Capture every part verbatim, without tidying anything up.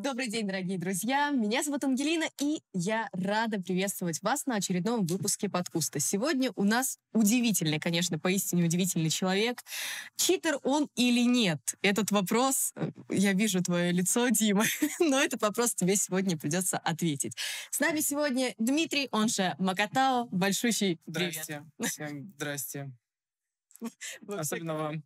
Добрый день, дорогие друзья! Меня зовут Ангелина, и я рада приветствовать вас на очередном выпуске подкаста. Сегодня у нас удивительный, конечно, поистине удивительный человек. Читер он или нет? Этот вопрос, э, я вижу твое лицо, Дима, но этот вопрос тебе сегодня придется ответить. С нами сегодня Дмитрий, он же Макатао. Большущий привет. Здрасте. Всем здрасте. Во Особенно вам.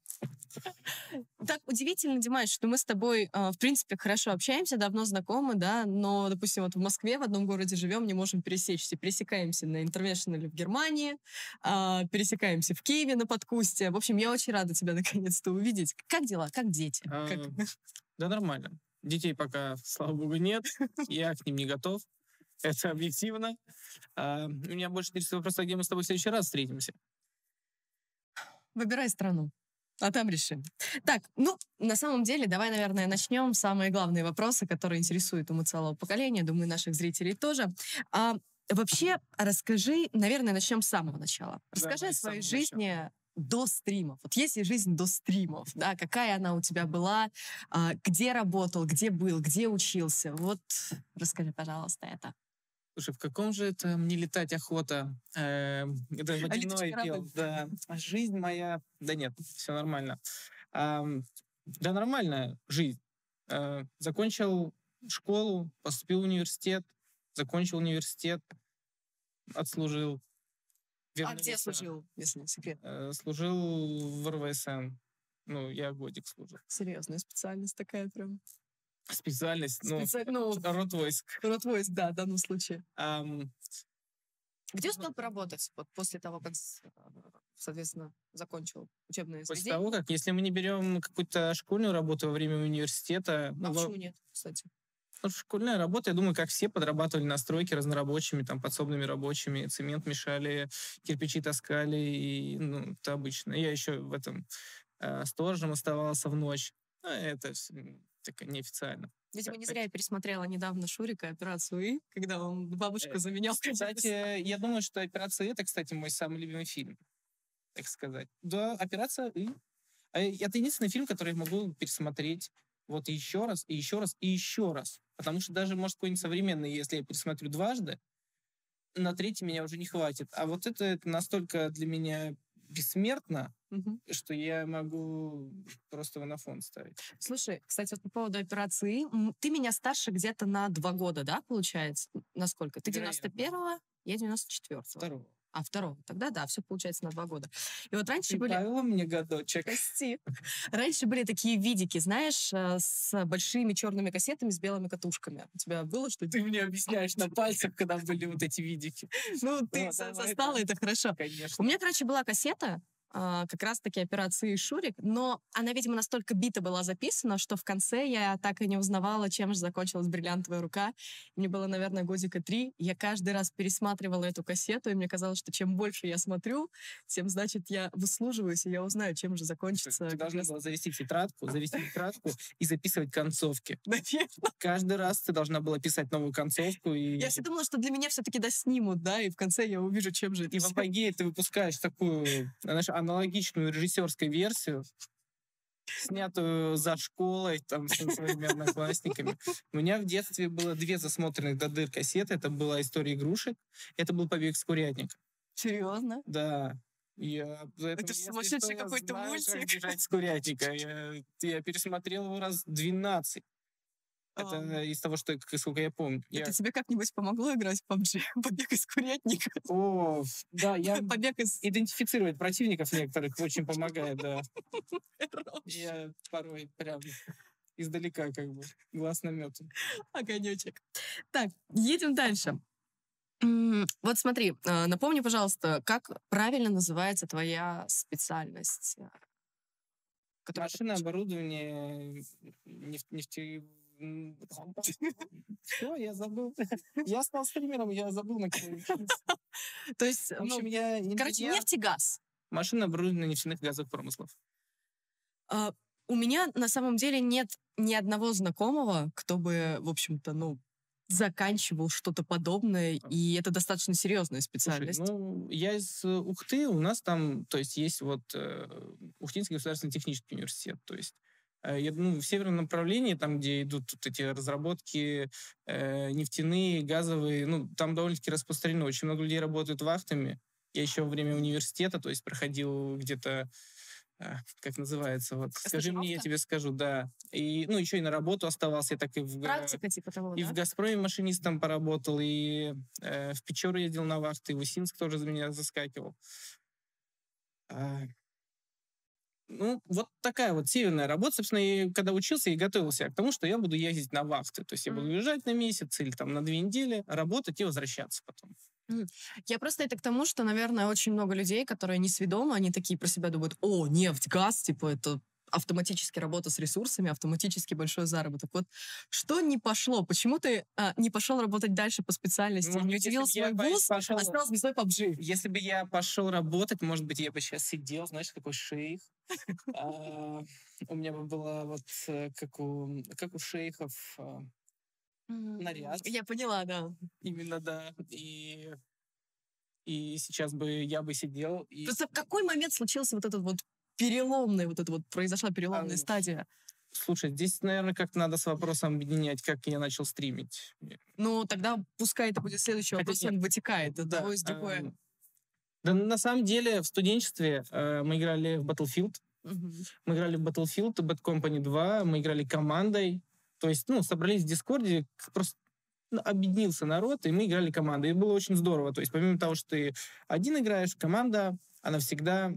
Так удивительно, Димаш, что мы с тобой, э, в принципе, хорошо общаемся, давно знакомы, да, но, допустим, вот в Москве, в одном городе живем, не можем пересечься. Пересекаемся на Интернешнале в Германии, а, пересекаемся в Киеве на подкусте. В общем, я очень рада тебя наконец-то увидеть. Как дела? Как дети? А, Как- Да нормально. Детей пока, слава богу, нет. Я к ним не готов. Это объективно. А, Меня больше интересует вопрос, а где мы с тобой в следующий раз встретимся. Выбирай страну, а там решим. Так, ну, на самом деле, давай, наверное, начнем. Самые главные вопросы, которые интересуют умы целого поколения, думаю, наших зрителей тоже. А, вообще, расскажи, наверное, начнем с самого начала. Расскажи Давай о с своей самого жизни до стримов. Вот есть ли жизнь до стримов, да, какая она у тебя была, а, где работал, где был, где учился. Вот расскажи, пожалуйста, это. Слушай, в каком же это мне летать охота? Эм, Это водяной летучий корабль. пел, да. А жизнь моя... Да нет, все нормально. Ам, Да нормальная жизнь. Э, Закончил школу, поступил в университет, закончил университет, отслужил. А где вернулся. служил, если не секрет? Э, Служил в эр вэ эс эн. Ну, я годик служил. Серьезная специальность такая прям. Специальность, ну, Специ- Ну, род войск. род войск, да, в данном случае. Ам, Где успел поработать вот после того, как, с- э, соответственно, закончил учебное После заведение? того, как, если мы не берем какую-то школьную работу во время университета, А ну, во- почему нет, кстати? ну, школьная работа, я думаю, как все подрабатывали на стройке разнорабочими, там, подсобными рабочими, цемент мешали, кирпичи таскали, и, ну, это обычно. Я еще в этом э, сторожем оставался в ночь. Ну, это всё, м, так неофициально. Видимо, не Так, зря я пересмотрела недавно Шурика «Операцию И», когда он бабушку Э, заменял. Кстати, я думаю, что «Операция И» — это, кстати, мой самый любимый фильм, так сказать. Да, «Операция И». А, э, Это единственный фильм, который я могу пересмотреть вот еще раз, и еще раз, и еще раз. Потому что даже, может, какой-нибудь современный, если я пересмотрю дважды, на третий меня уже не хватит. А вот это, это настолько для меня бессмертно, Мгм. что я могу просто его на фон ставить. Слушай, кстати, вот по поводу «Операции И», м, ты меня старше где-то на два года, да, получается? Насколько? Ты Вероятно. девяносто первого, я девяносто четвёртого. Второго. А, второго. Тогда да, все получается на два года. И вот раньше Ты были... добавила мне годочек. Прости. Раньше были такие видики, знаешь, э, с большими черными кассетами с белыми катушками. У тебя было что-то? Ты мне объясняешь на пальцах, когда были вот эти видики. Ну, ты Да, за- давай, застала, да. это хорошо. У Конечно. меня, короче, была кассета, а, как раз-таки «Операции Шурик», но она, видимо, настолько бита была записана, что в конце я так и не узнавала, чем же закончилась «Бриллиантовая рука». Мне было, наверное, годика три. Я каждый раз пересматривала эту кассету, и мне казалось, что чем больше я смотрю, тем, значит, я выслуживаюсь, и я узнаю, чем же закончится. Ты как должна раз- была завести тетрадку, завести тетрадку и записывать концовки. Наверное. Каждый раз ты должна была писать новую концовку, и, Я все думала, что для меня все-таки доснимут, да, и в конце я увижу, чем же это и в всё. апогее ты выпускаешь такую, знаешь, аналогичную режиссерскую версию, снятую за школой, там, со своими одноклассниками. У меня в детстве было две засмотренных до дыр кассеты. Это была «История игрушек», это был «Побег из курятника». Серьезно? Да. Я, поэтому, Это ж если сумасшедший что, я какой-то знаю, мультик. как бежать с курятника. Я, я пересмотрел его раз двенадцать. Это Ам. из того, что, как- сколько я помню. Я- Это тебе как-нибудь помогло играть в пабджи? Побег из курятника? О, да, я Побег из... идентифицировать противников некоторых очень помогает, да. Хорош. Я порой прям издалека как бы глаз наметан. Огонечек. Так, едем дальше. М, Вот смотри, а, напомни, пожалуйста, как правильно называется твоя специальность? а, которую ты Машина, получил? оборудование, нефть, нефте... Все, я забыл. Я стал стримером, я забыл, на кого я учился. То есть, В общем, ну, я короче, инженер. нефть и газ. Машина, оборудование нефтяных и газовых промыслов. А, У меня на самом деле нет ни одного знакомого, кто бы, в общем-то, ну, заканчивал что-то подобное, и это достаточно серьезная Слушай, специальность. ну, я из э, Ухты, у нас там, то есть, есть вот э, Ухтинский государственный технический университет, то есть Э, я, ну, в северном направлении, там, где идут вот эти разработки э, нефтяные, газовые, ну, там довольно-таки распространено. Очень много людей работают вахтами. Я еще во время университета, то есть проходил где-то, а, как называется, вот, скажи мне, я Стажировка? тебе скажу, да. И, ну, еще и на работу оставался, я так и в, га- Практика типа того, и в да? «Газпроме» машинистом поработал, и э, в Печору ездил на вахты, и в Усинск тоже за меня заскакивал. А, Ну, вот такая вот северная работа. Собственно, и когда учился, и готовился я к тому, что я буду ездить на вахты. То есть я буду Мгм. уезжать на месяц или там на две недели, работать и возвращаться потом. Мгм. Я просто это к тому, что, наверное, очень много людей, которые несведомы, они такие про себя думают: о, нефть, газ, типа это автоматически работа с ресурсами, автоматически большой заработок. Вот что не пошло? Почему ты а, не пошел работать дальше по специальности? Может Не быть, если удивил бы я свой по- вуз, пошел, а стал звездой пабджи? если бы я пошел работать, может быть, я бы сейчас сидел, знаешь, такой шейх. А, У меня бы была вот э, как у, как у шейхов а, Мгм. наряд. Я поняла, да. Именно, да. И, и сейчас бы я бы сидел и Просто в какой момент случился вот этот вот переломный, вот это вот произошла переломная а, стадия? слушай, здесь, наверное, как-то надо с вопросом объединять, как я начал стримить. Ну, тогда пускай это будет следующий Хотя вопрос, нет, он вытекает. да, Одного из другое. эм, да, на самом деле в студенчестве э, мы играли в Battlefield. Мгм. Мы играли в Battlefield, Bad Company два, мы играли командой. То есть, ну, собрались в Дискорде, к- просто ну, объединился народ, и мы играли командой. И было очень здорово. То есть, помимо того, что ты один играешь, команда, она всегда,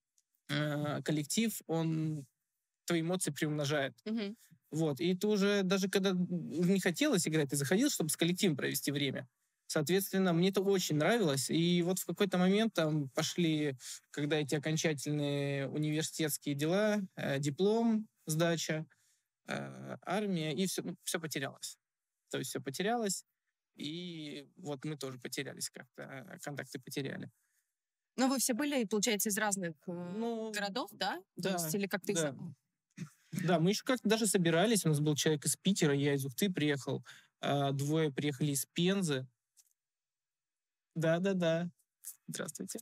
э, коллектив, он твои эмоции приумножает. Мгм. Вот. И ты уже, даже когда не хотелось играть, ты заходил, чтобы с коллективом провести время. Соответственно, мне это очень нравилось. И вот в какой-то момент там пошли, когда эти окончательные университетские дела, э, диплом, сдача, э, армия, и все, ну, все потерялось. То есть все потерялось, и вот мы тоже потерялись как-то, э, контакты потеряли. Но вы все были, получается, из разных э, Ну, городов, да? То да, есть, или как-то из... да. Да, мы еще как-то даже собирались. У нас был человек из Питера, я из Ухты приехал. а, Двое приехали из Пензы. Да-да-да. Здравствуйте.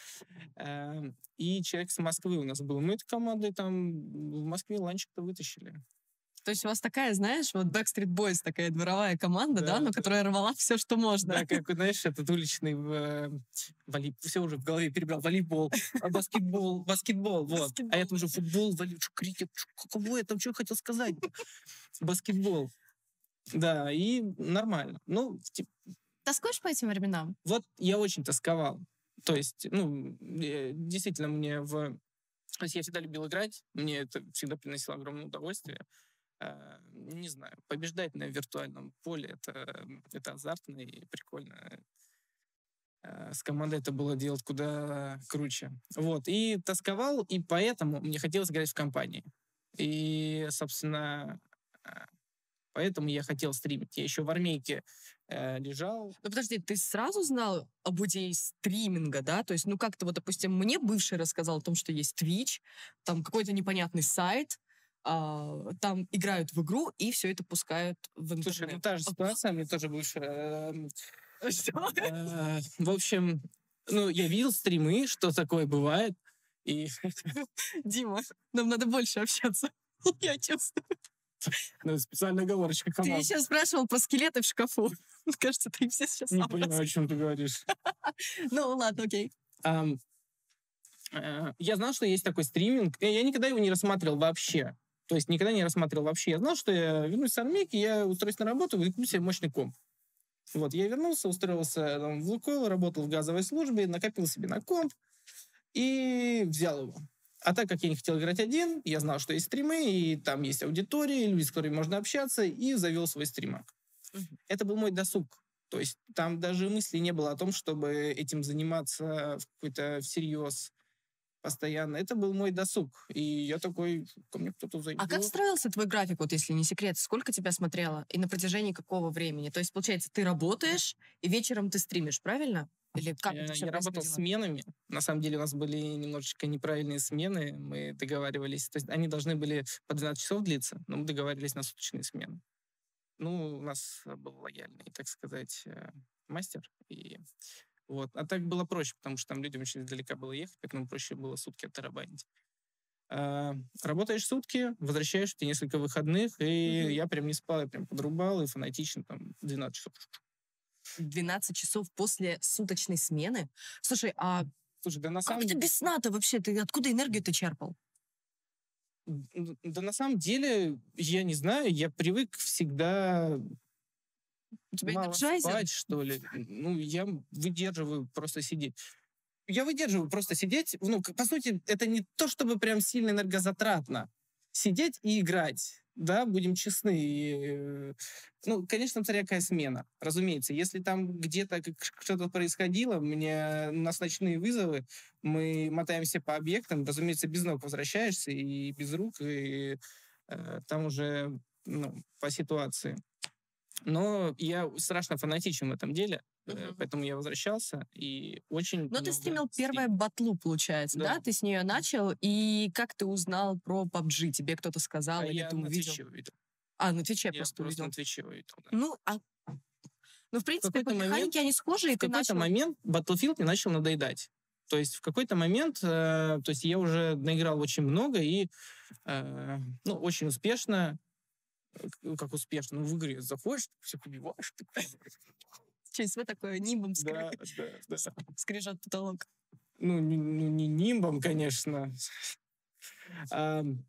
Эм, И человек с Москвы у нас был. Мы этой командой там в Москве ланчик-то вытащили. То есть у вас такая, знаешь, вот Backstreet Boys, такая дворовая команда, да, Да, но да. которая рвала все, что можно. Да, как, знаешь, этот уличный э, волей... Все уже в голове перебрал. Волейбол, а, баскетбол, баскетбол, вот. А я там уже футбол, волей... чё, крикет, чё, каково я там, что хотел сказать? Баскетбол. Да, и нормально. Ну, типа, Тоскуешь по этим временам? вот я очень тосковал. То есть, ну, э, действительно, мне в... То есть я всегда любил играть, мне это всегда приносило огромное удовольствие. А, Не знаю, побеждать на виртуальном поле это, это азартно и прикольно. А, С командой это было делать куда круче. Вот, и тосковал, и поэтому мне хотелось играть в компании. И, собственно, а, поэтому я хотел стримить. Я еще в армейке э, лежал. Ну подожди, ты сразу знал об идее стриминга, да? То есть, ну как-то вот, допустим, мне бывший рассказал о том, что есть Twitch, там какой-то непонятный сайт, а, там играют в игру и все это пускают в Слушай, ну интернет. та же А, ситуация, мне тоже бывшая. эм, что? э, В общем, ну, я видел стримы, что такое бывает. И Дима, нам надо больше общаться. Я чувствую. ну, специальная оговорочка Ты команд. еще спрашивал про скелеты в шкафу. Кажется, ты все сейчас Не сам понимаю, о чем ты говоришь. рассказал. Ну, ладно, окей. Ам, э, Я знал, что есть такой стриминг. и Я никогда его не рассматривал вообще. То есть никогда не рассматривал вообще. Я знал, что я вернусь с армейки, я устроюсь на работу, куплю себе мощный комп. Вот, я вернулся, устроился там, в «Лукойл», работал в газовой службе, накопил себе на комп и взял его. А так как я не хотел играть один, я знал, что есть стримы, и там есть аудитория, люди, с которыми можно общаться, и завел свой стримак. Мгм. Это был мой досуг. То есть там даже мысли не было о том, чтобы этим заниматься в какой-то всерьез постоянно. Это был мой досуг. И я такой, ко мне кто-то А как зайдет. строился твой график, вот если не секрет? Сколько тебя смотрело и на протяжении какого времени? То есть, получается, ты работаешь, и вечером ты стримишь, правильно? Или как это Э, все Я работал происходило? сменами. На самом деле у нас были немножечко неправильные смены. Мы договаривались. То есть они должны были по двенадцать часов длиться, но мы договаривались на суточные смены. Ну, у нас был лояльный, так сказать, э, мастер. И вот. А так было проще, потому что там людям очень издалека было ехать, поэтому проще было сутки оттарабанить. э, работаешь сутки, возвращаешь тебе несколько выходных, и Мгм. я прям не спал, я прям подрубал, и фанатично там двенадцать часов. двенадцать часов после суточной смены? Слушай, а Слушай, да на как самом ты без сна-то вообще? Ты откуда энергию-то черпал? д- да на самом деле, я не знаю, я привык всегда У тебя мало энерджайзер? спать, что ли. Ну, я выдерживаю просто сидеть. Я выдерживаю просто сидеть. Ну, к- по сути, это не то, чтобы прям сильно энергозатратно. Сидеть и играть. Да, будем честны. И, э, ну, конечно, смотря какая смена. Разумеется, если там где-то как- что-то происходило, у меня у нас ночные вызовы, мы мотаемся по объектам, разумеется, без ног возвращаешься и без рук, и э, там уже ну, по ситуации. Но я страшно фанатичен в этом деле, э, Мгм. поэтому я возвращался и очень Ну, ты много стримил стрим- первое батлу, получается, да? Да. Ты с нее начал, и как ты узнал про пабджи? Тебе кто-то сказал А или я ты на увидел? Твиче увидел. А, на Твиче Я просто просто увидел. на Твиче увидел, да. Ну, а... ну, в принципе, по какой-то момент- механике они схожи, и В ты какой-то начал... момент Battlefield мне начал надоедать. То есть в какой-то момент, э, то есть я уже наиграл очень много и, э, ну, очень успешно, э, к- как успешно, ну, в игре заходишь, всех убиваешь, ты- ЧСВ такое нимбом да, скры- да, да. скрежет потолок. Ну, не, ну, не нимбом, конечно. Ам,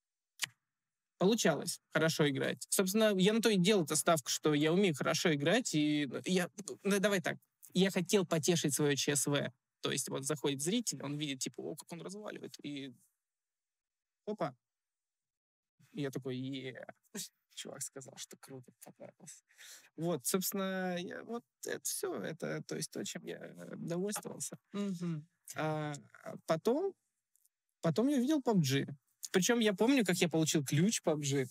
Получалось хорошо играть. Собственно, я на то и делал эту ставку, что я умею хорошо играть, и я... Ну, давай так. Я хотел потешить свое ЧСВ. То есть вот заходит зритель, он видит, типа, о, как он разваливает, и опа. И я такой, е чувак сказал, что круто, понравилось. Вот, собственно, я, вот это все, это то есть то, чем я э, довольствовался. Мгм. А а потом, потом я увидел пабджи. Причем я помню, как я получил ключ пабджи.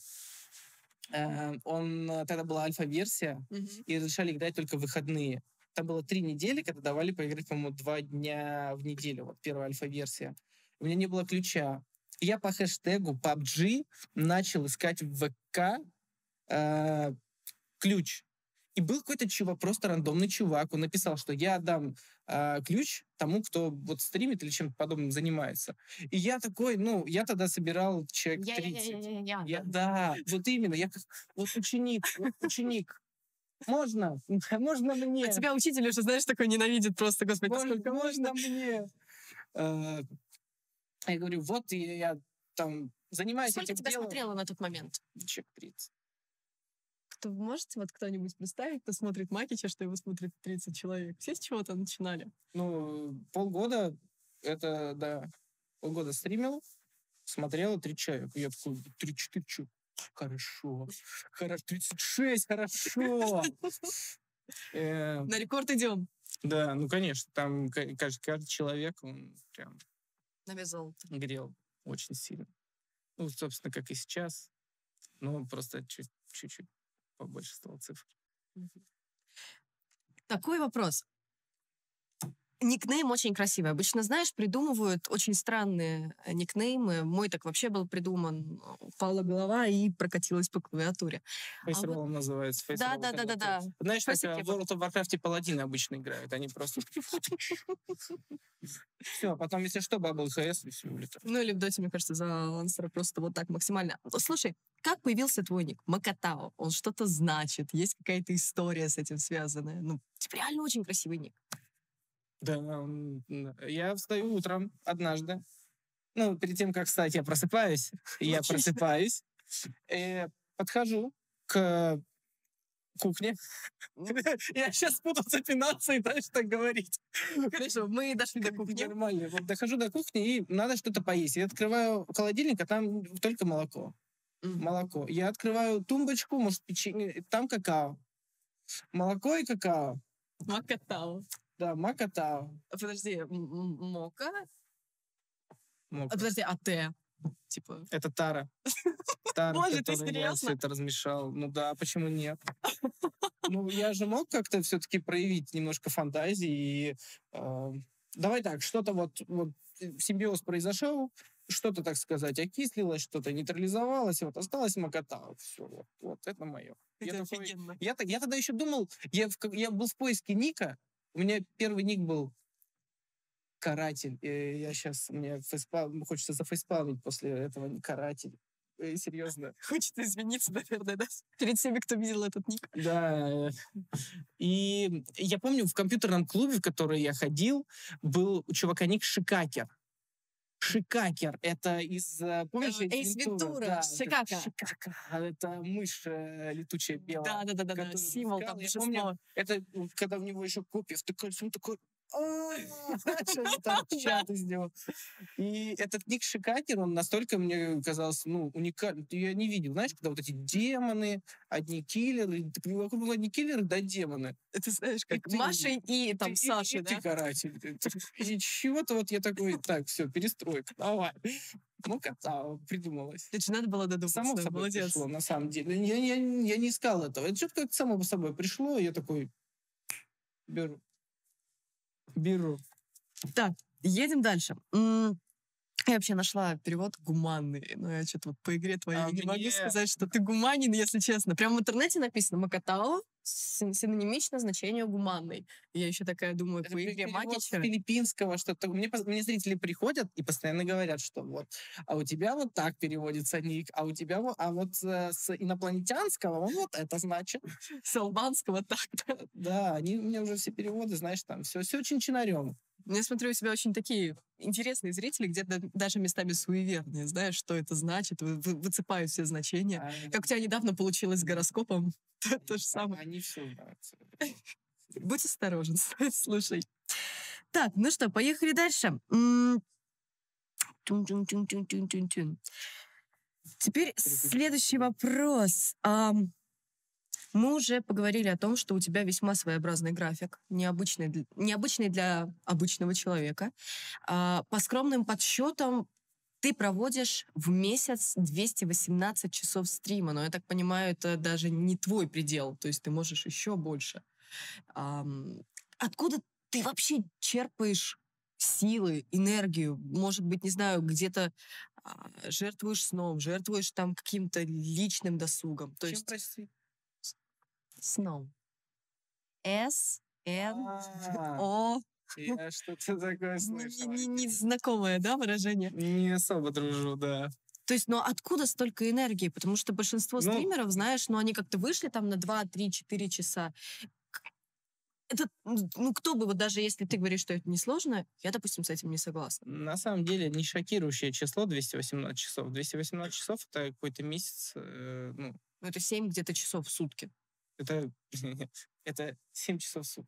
Э, Он, э, тогда была альфа-версия, Мгм. и разрешали играть только в выходные. Там было три недели, когда давали поиграть, по-моему, два дня в неделю. Вот первая альфа-версия. У меня не было ключа. И я по хэштегу пабджи начал искать в ВК э, ключ. И был какой-то чувак, просто рандомный чувак. Он написал, что я отдам э, ключ тому, кто вот стримит или чем-то подобным занимается. И я такой, ну, я тогда собирал человек тридцать. Я-я-я-я-я. Я, да, вот именно. Я как вот ученик, вот ученик. Можно? Можно мне? А тебя учитель уже, знаешь, такой ненавидит просто, господи, Можно, сколько можно. можно мне? Э, Я говорю, вот я, я там занимаюсь Сколько этим тебя делом. смотрело на тот момент? Человек тридцать. Кто можете вот кто-нибудь представить, кто смотрит Макича, что его смотрит тридцать человек? Все с чего-то начинали? Ну, полгода, это, да, полгода стримил, смотрел три человека. Я такой, тридцать четыре, чё? Хорошо. Хорошо. тридцать шесть, хорошо. Э, На рекорд идем. Да, ну, конечно, там ка- каждый, каждый человек, он прям На вес золота. грел очень сильно. Ну, собственно, как и сейчас, но просто чуть- чуть-чуть побольше стало цифр. Такой вопрос. Никнейм очень красивый. Обычно, знаешь, придумывают очень странные э, никнеймы. Мой так вообще был придуман. Упала голова и прокатилась по клавиатуре. Фейсроллом называется. А Да, фейсролл, да, да, когда да, ты- да. Знаешь, так Спасибо э, в тебе. World of Warcraft паладины обычно играют. Они просто... Все, потом, если что, бабл ХС, и все, улетает. Ну или в доте, мне кажется, за лансера просто вот так максимально. Слушай, как появился твой ник? Макатао. Он что-то значит? Есть какая-то история с этим связанная? Ну, типа реально очень красивый ник. Да, м, м, я встаю утром однажды. Ну, перед тем, как встать, я просыпаюсь. Я Логично. просыпаюсь. э, Подхожу к кухне. Я сейчас буду запинаться и дальше так говорить. Хорошо, мы дошли до кухни. Нормально. Вот дохожу до кухни, и надо что-то поесть. Я открываю холодильник, а там только молоко. Мгм. Молоко. Я открываю тумбочку, может, печенье, там какао. Молоко и какао. Макатао. Да, макатао. Подожди, м- м- мока? Мока. А, подожди, а Т? Типа... Это тара. Тара, Боже, ты которой я серьезно? все это размешал. Ну да, почему нет? Ну, я же мог как-то все-таки проявить немножко фантазии. И, э, давай так, что-то вот, вот э, симбиоз произошел, что-то, так сказать, окислилось, что-то нейтрализовалось, и вот осталось макатао. Все, вот, вот это мое. Я, Это такой- офигенно. я, так- я тогда еще думал, я, в ка- я был в поиске ника, у меня первый ник был каратель. И я сейчас, мне фейспал, хочется зафейспалмить после этого каратель. И, серьезно. Хочется извиниться, наверное, да? Перед всеми, кто видел этот ник. Да. И я помню, в компьютерном клубе, в который я ходил, был у чувака ник Шикакер. Шикакер. Это из... Помнишь? Э, Эйс Вентура. Да, Шикака. Шикака. Это мышь э, летучая белая. Да-да-да, которую символ искал. там Я шестого. помню, это вот когда у него еще копия втыкается, он такой... Что там чат из него? И этот ник Шикакер, он настолько мне казался, ну, уникальным. Я не видел, знаешь, когда вот эти демоны, одни киллеры, так вокруг было одни киллеры, да демоны. Это знаешь, как ты- Маша и там Ты- и- Саша, и да? ты каратель. Ты- ты- И чего-то вот я такой, так, все, перестройка, давай. Ну, красава, придумалось. Это же надо было додуматься. Само собой Молодец. пришло, на самом деле. Я, я, я не искал этого. Это что-то как само собой пришло, и я такой, беру. Беру. Так, едем дальше. М, Я вообще нашла перевод гуманный, но я что-то вот по игре твоей А не могу мне- сказать, что ты гуманин, если честно. Прямо в интернете написано «Макатао» син- синонимично значению гуманный. И я еще такая думаю, Это по игре перевод с Макича... филиппинского что-то. Мне, пос- мне зрители приходят и постоянно говорят, что вот, а у тебя вот так переводится ник, а у тебя вот, а вот э, с инопланетянского он вот это значит. С албанского так. Да. Да, они у меня уже все переводы, знаешь, там все, все чин-чинарем. Я смотрю, у тебя очень такие интересные зрители, где-то даже местами суеверные, знаешь, что это значит, вы- вы- выцепают все значения. А, Как у тебя недавно получилось с гороскопом, то, то же а- самое. Они все знают. Будь осторожен, слушай. Так, ну что, поехали дальше. М, тюн-тюн-тюн-тюн-тюн-тюн-тюн. Теперь следующий вопрос. Ам, Мы уже поговорили о том, что у тебя весьма своеобразный график, необычный, дл- необычный для обычного человека. А, По скромным подсчетам, ты проводишь в месяц двести восемнадцать часов стрима, но я так понимаю, это даже не твой предел, то есть ты можешь еще больше. Ам, Откуда ты вообще черпаешь силы, энергию? Может быть, не знаю, где-то а, жертвуешь сном, жертвуешь там каким-то личным досугом. То Чем, есть прости? сном. С, Н, А, О. Я что-то такое Не- слышал. не- не знакомое, да, выражение? Не особо дружу, да. То есть, ну откуда столько энергии? Потому что большинство Ну, стримеров, знаешь, ну они как-то вышли там на два, три, четыре часа. К- Это, м, ну кто бы, вот даже если ты говоришь, что это несложно, я, допустим, с этим не согласна. На самом деле не шокирующее число двести восемнадцать часов. двести восемнадцать часов это какой-то месяц, э, ну, Ну это семь где-то часов в сутки. это, это семь часов в сутки.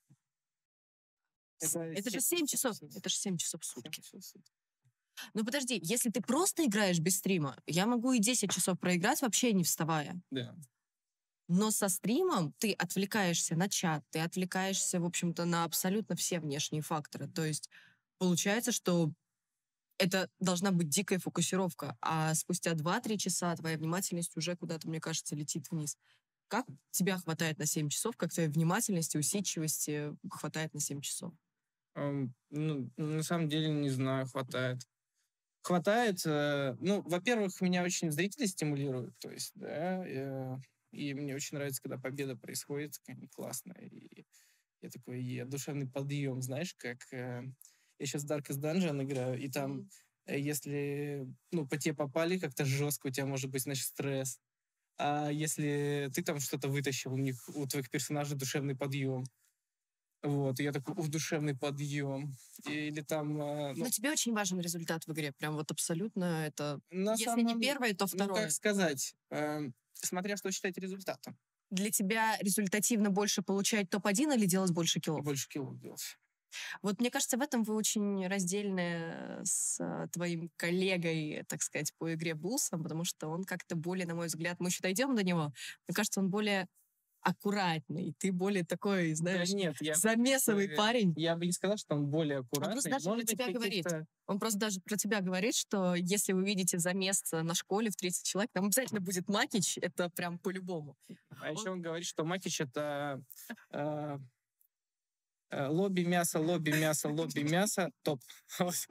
Это же семь семь часов. в сутки. Это же семь часов в Семь сутки. часов в сутки. Ну подожди, если ты просто играешь без стрима, я могу и десять часов проиграть, вообще не вставая. Да. Но со стримом ты отвлекаешься на чат, ты отвлекаешься, в общем-то, на абсолютно все внешние факторы. То есть получается, что это должна быть дикая фокусировка, а спустя два-три часа твоя внимательность уже куда-то, мне кажется, летит вниз. Как тебя хватает на семь часов, как твоей внимательности, усидчивости хватает на семь часов? Ам, Ну, на самом деле, не знаю, хватает. Хватает, э, ну, во-первых, меня очень зрители стимулируют, то есть, да, э, и мне очень нравится, когда победа происходит, такая классная, и я такой, е, душевный подъем, знаешь, как э, я сейчас Darkest Dungeon играю, и там, Мгм. э, если, ну, по тебе попали как-то жестко, у тебя может быть, значит, стресс, а если ты там что-то вытащил, у них, у твоих персонажей душевный подъем, вот, и я такой, ух, душевный подъем, или там, э, ну, Но тебе очень важен результат в игре, прям вот абсолютно это... на Если самом не первое, то Ну, второе. как сказать, эм, смотря что считать результатом. Для тебя результативно больше получать топ один или делать больше киллов? Больше киллов делать. Вот мне кажется, в этом вы очень раздельны с э, твоим коллегой, так сказать, по игре Булсом, потому что он как-то более, на мой взгляд, мы еще дойдем до него, мне кажется, он более аккуратный, ты более такой, Да знаешь, нет, я, замесовый бы- парень. я бы не сказал, что он более аккуратный. просто даже Может про быть, тебя говорит. каких-то- Он просто даже про тебя говорит, что если вы видите замес на школе в тридцать человек, там обязательно будет Макич, это прям по-любому. А еще он говорит, что Макич это э, э, лобби мясо, лобби мясо, лобби мясо, топ. Вот.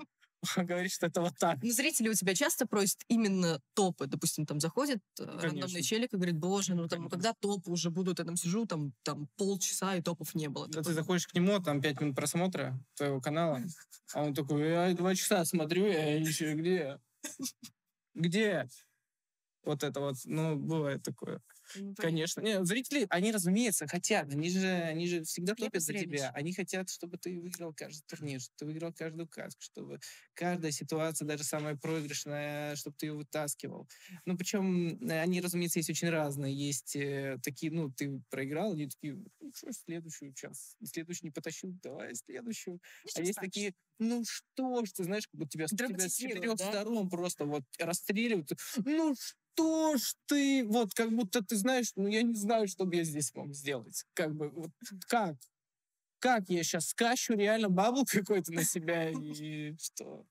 говорит, что это вот так. Ну, зрители у тебя часто просят именно топы. Допустим, там заходит э, рандомный Конечно. челик и говорит, боже, ну там, Конечно. когда топы уже будут, я там сижу, там, там полчаса, и топов не было. Да Такой, ты заходишь к нему, там пять минут просмотра твоего канала, а он такой, я два часа смотрю, я еще где? Где? Вот это вот, ну, бывает такое. ну, Конечно. Нет, зрители, они, разумеется, хотят. Они же, они же всегда Хлеб и топят за зрелище. тебя. Они хотят, чтобы ты выиграл каждый турнир, чтобы ты выиграл каждую катку, чтобы каждая ситуация, даже самая проигрышная, чтобы ты ее вытаскивал. Ну, причем э, они, разумеется, есть очень разные. Есть э, такие, ну, ты проиграл, они такие, ну, что ж, следующую час. Следующую не потащил, давай следующую. А есть такие, ну что ж, ты знаешь, как будто тебя, тебя с Драматизируют, четырех да? сторон просто вот расстреливают. Ну что ж ты, вот как будто ты знаешь, ну я не знаю, что бы я здесь мог сделать. Как бы, вот как? Как я сейчас скачу реально бабл какой-то на себя и что?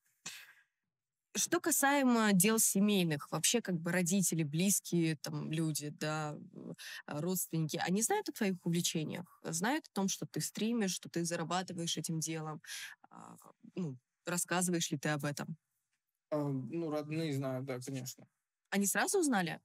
Что касаемо дел семейных, вообще как бы родители, близкие там люди, да, э, а, родственники, они знают о твоих увлечениях? Знают о том, что ты стримишь, что ты зарабатываешь этим делом? А, ну, рассказываешь ли ты об этом? А, ну, родные знают, да, конечно. Они сразу узнали?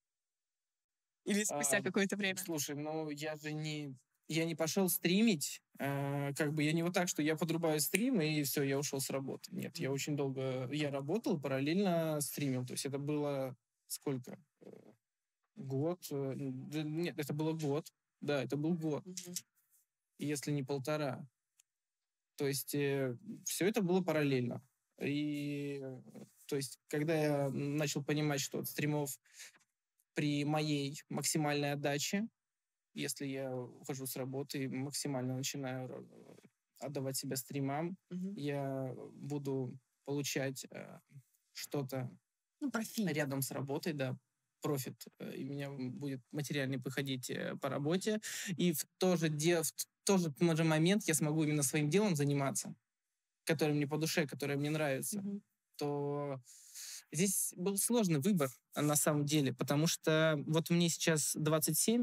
Или спустя А, какое-то время? Слушай, ну я же не... Я не пошел стримить, э, как бы я не вот так, что я подрубаю стрим и все, я ушел с работы. Нет, я Мгм. очень долго, я работал, параллельно стримил. То есть это было сколько? Э, Год? э, да Нет, это было год. Да, это был год, Мгм. если не полтора. То есть все это было параллельно. И э, то есть, когда я начал понимать, что от стримов при моей максимальной отдаче, если я ухожу с работы и максимально начинаю ра- отдавать себя стримам, Мгм. я буду получать э, что-то Ну, профит. рядом с работой, да, профит, э, и у меня будет материальный выходить э, по работе, и в то же, де, в тот же, тот же момент я смогу именно своим делом заниматься, которое мне по душе, которое мне нравится, Мгм. то здесь был сложный выбор а, на самом деле, потому что вот мне сейчас двадцать семь,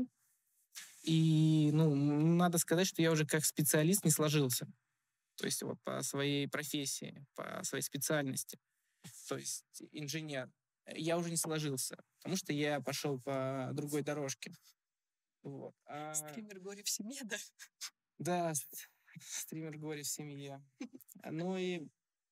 и, ну, м, надо сказать, что я уже как специалист не сложился. То есть вот по своей профессии, по своей специальности, то есть инженер, я уже не сложился, потому что я пошел по другой дорожке. Вот. А, Стример горе в семье, да? да, с- стример горе в семье. Ну и,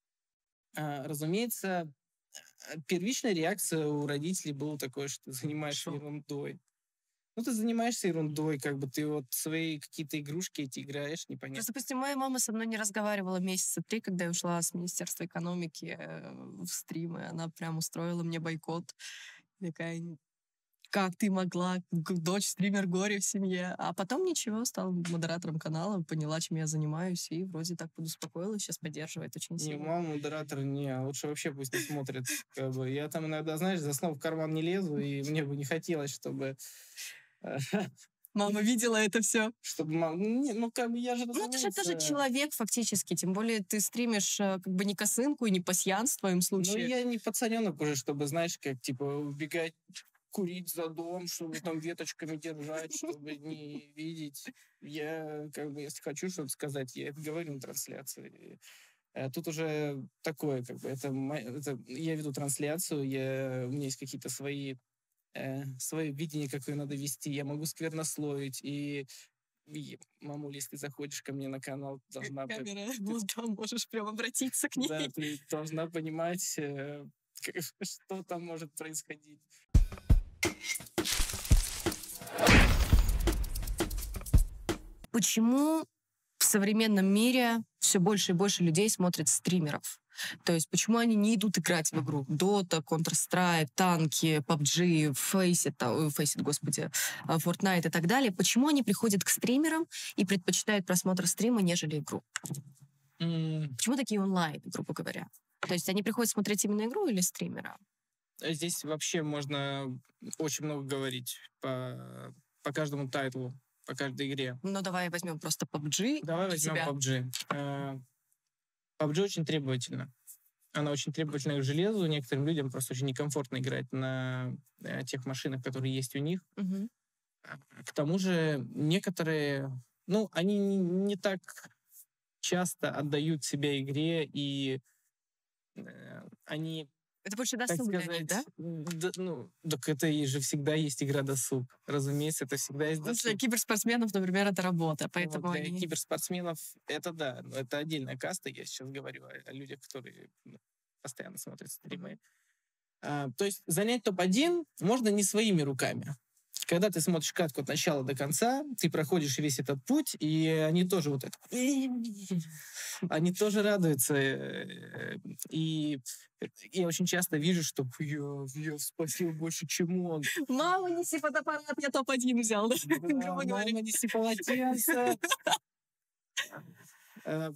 а, разумеется, а, первичная реакция у родителей была такое, что ты занимаешься Шок. ерундой. Ну, ты занимаешься ерундой, как бы ты вот свои какие-то игрушки эти играешь, непонятно. Просто, допустим, моя мама со мной не разговаривала месяца три, когда я ушла с Министерства экономики э, в стримы. Она прям устроила мне бойкот. Такая, «Н- как ты могла? Г- Дочь стример горе в семье. А потом ничего, стала модератором канала, поняла, чем я занимаюсь, и вроде так подуспокоилась, сейчас поддерживает очень Не, сильно. мама, модератор, не, лучше вообще пусть не смотрит. Как бы. Я там иногда, знаешь, за сном в карман не лезу, и мне бы не хотелось, чтобы... э, Мама видела это все. Чтобы мама... Не, ну, как бы я же, Ну, это же, это же разумеется... человек фактически, тем более ты стримишь э, как бы не косынку и не пасьянс в твоем Ну, случае. я не пацаненок уже, чтобы, знаешь, как, типа, убегать, курить за дом, чтобы там веточками держать, чтобы не видеть. Я, как бы, если хочу что-то сказать, я это говорю на трансляции. Э, Тут уже такое, как бы, это, мо- это я веду трансляцию, я, у меня есть какие-то свои, э, свое видение, как ее надо вести, я могу сквернословить, и, и мамуля, если ты заходишь ко мне на канал, ты должна, по- Камера, вот там можешь прям обратиться к да, ней. ты должна понимать, э, как- что там может происходить. Почему в современном мире все больше и больше людей смотрят стримеров? То есть почему они не идут играть в игру? Дота, Counter-Strike, танки, пабг, Faceit, а, ой, Faceit, господи, а, Fortnite и так далее. Почему они приходят к стримерам и предпочитают просмотр стрима, нежели игру? М, Почему такие онлайн, грубо говоря? То есть они приходят смотреть именно игру или стримера? Здесь вообще можно очень много говорить по, по каждому тайтлу, по каждой игре. Ну, давай возьмем просто пабг Давай для возьмем тебя. пабг. Э, пабг очень требовательна. Она очень требовательна к железу. Некоторым людям просто очень некомфортно играть на э, тех машинах, которые есть у них. Мгм. А, К тому же некоторые, ну, они не не так часто отдают себя игре и э, они, Это больше так досуг для них, да? сказать, д- ну, так это и же всегда есть игра досуг. Разумеется, это всегда есть Ну, Для досуг. киберспортсменов, например, это работа, Ну, поэтому для они... киберспортсменов это да, но это отдельная каста. Я сейчас говорю о, о людях, которые ну, постоянно смотрят стримы. Мгм. А, то есть занять топ один можно не своими руками. Когда ты смотришь катку от начала до конца, ты проходишь весь этот путь, и они тоже вот это... Они тоже радуются. э, И я очень часто вижу, что я, я спасил больше, чем он. Мама, неси фотоаппарат, я топ один взял, да? Да, Грубо говоря. мама, неси полотенце. Э,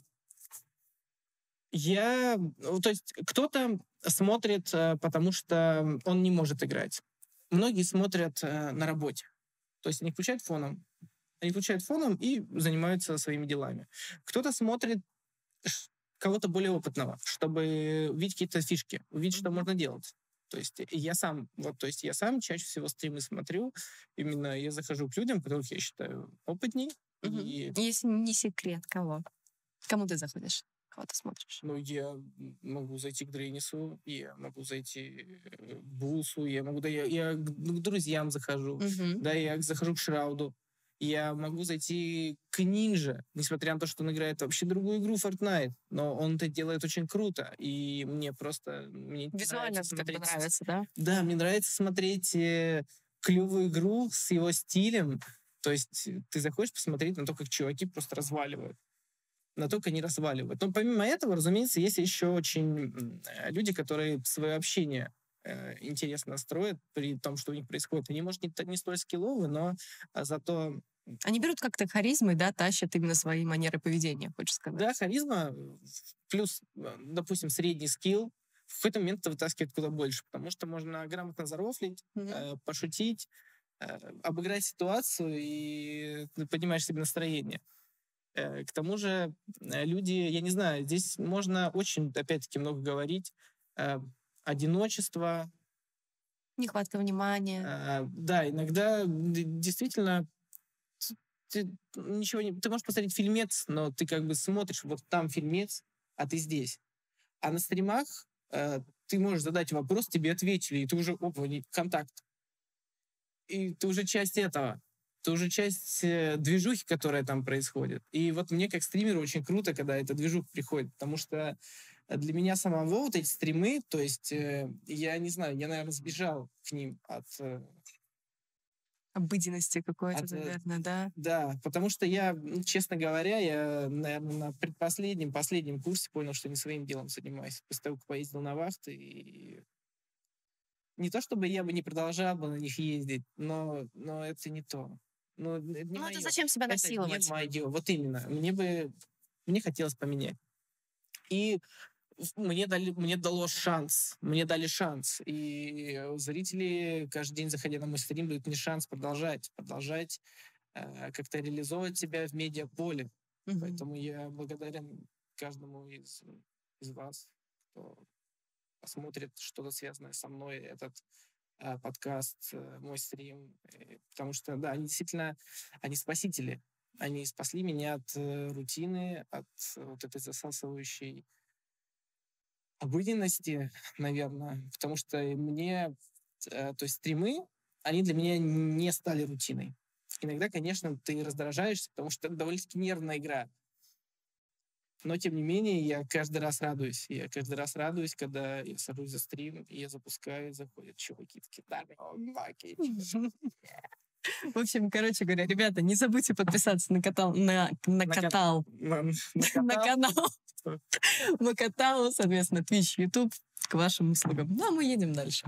Я, ну, то есть кто-то смотрит, э, потому что он не может играть. Многие смотрят э, на работе. То есть они включают фоном, они включают фоном и занимаются своими делами. Кто-то смотрит ш- кого-то более опытного, чтобы увидеть какие-то фишки, увидеть, что Мгм. можно делать. То есть я сам, вот, то есть я сам чаще всего стримы смотрю, именно я захожу к людям, которых я считаю опытней, Мгм. и Если не секрет, кого? Кому ты заходишь? Кого ты смотришь? ну, я могу зайти к Дрейнису, я могу зайти э, к Булсу, я могу, да, я, я к к друзьям захожу, Мгм. да, я захожу к Шрауду, я могу зайти к Нинже, несмотря на то, что он играет вообще другую игру Fortnite, но он это делает очень круто, и мне просто мне Визуально нравится как бы смотреть. нравится, да? Да, мне нравится смотреть э, клевую игру с его стилем, то есть э, ты заходишь посмотреть на то, как чуваки просто разваливают на то, как они разваливают. Но помимо этого, разумеется, есть еще очень м, э, люди, которые свое общение э, интересно строят при том, что у них происходит. Они, может, не, т- не столь скилловы, но а, зато, Они берут как-то харизмой, да, тащат именно свои манеры поведения, хочешь сказать? да, харизма э, плюс, э, допустим, средний скилл в какой-то момент это вытаскивает куда больше, потому что можно грамотно зарофлить, Мгм. э, пошутить, э, обыграть ситуацию, и ты поднимаешь себе настроение. Э, К тому же э, люди, я не знаю, здесь можно очень, опять-таки, много говорить. Э, Одиночество. Нехватка внимания. э, Да, иногда д- действительно т- ты ничего не... Ты можешь посмотреть фильмец, но ты как бы смотришь, вот там фильмец, а ты здесь. А на стримах э, ты можешь задать вопрос, тебе ответили, и ты уже, опа, не- контакт. И ты уже часть этого. Ты уже часть э, движухи, которая там происходит. И вот мне как стримеру очень круто, когда эта движуха приходит, потому что э, для меня самого вот эти стримы, то есть э, я не знаю, я, наверное, сбежал к ним от... э, Обыденности какой-то, от э, наверное, да? да, потому что я, ну, честно говоря, я, наверное, на предпоследнем, последнем курсе понял, что не своим делом занимаюсь. После того, как поездил на вахты, и не то чтобы я бы не продолжал бы на них ездить, но, но это не то. Ну, это не Ну, это мое. зачем себя Это не насиловать? мое. Вот именно. Мне бы... Мне хотелось поменять. И в- мне дали, мне дало шанс. Мне дали шанс. И э, зрители каждый день, заходя на мой стрим, дают мне шанс продолжать. Продолжать э, как-то реализовывать себя в медиаполе. Мгм. Поэтому я благодарен каждому из, из вас, кто посмотрит что-то связанное со мной, этот э, подкаст, э, мой стрим. Э, Потому что, да, они действительно, они спасители. Они спасли меня от э, рутины, от э, вот этой засасывающей обыденности, наверное. Потому что мне, э, то есть стримы, они для меня не стали рутиной. Иногда, конечно, ты раздражаешься, потому что это довольно-таки нервная игра. Но, тем не менее, я каждый раз радуюсь. Я каждый раз радуюсь, когда я сажусь за стрим, и я запускаю, и заходят чуваки такие, здорово, Маки, чё?» В общем, короче говоря, ребята, не забудьте подписаться на катал, на, на На кат- катал, на- на на канал. канал, на катал, соответственно, Twitch, YouTube к вашим услугам. Ну, а мы едем дальше.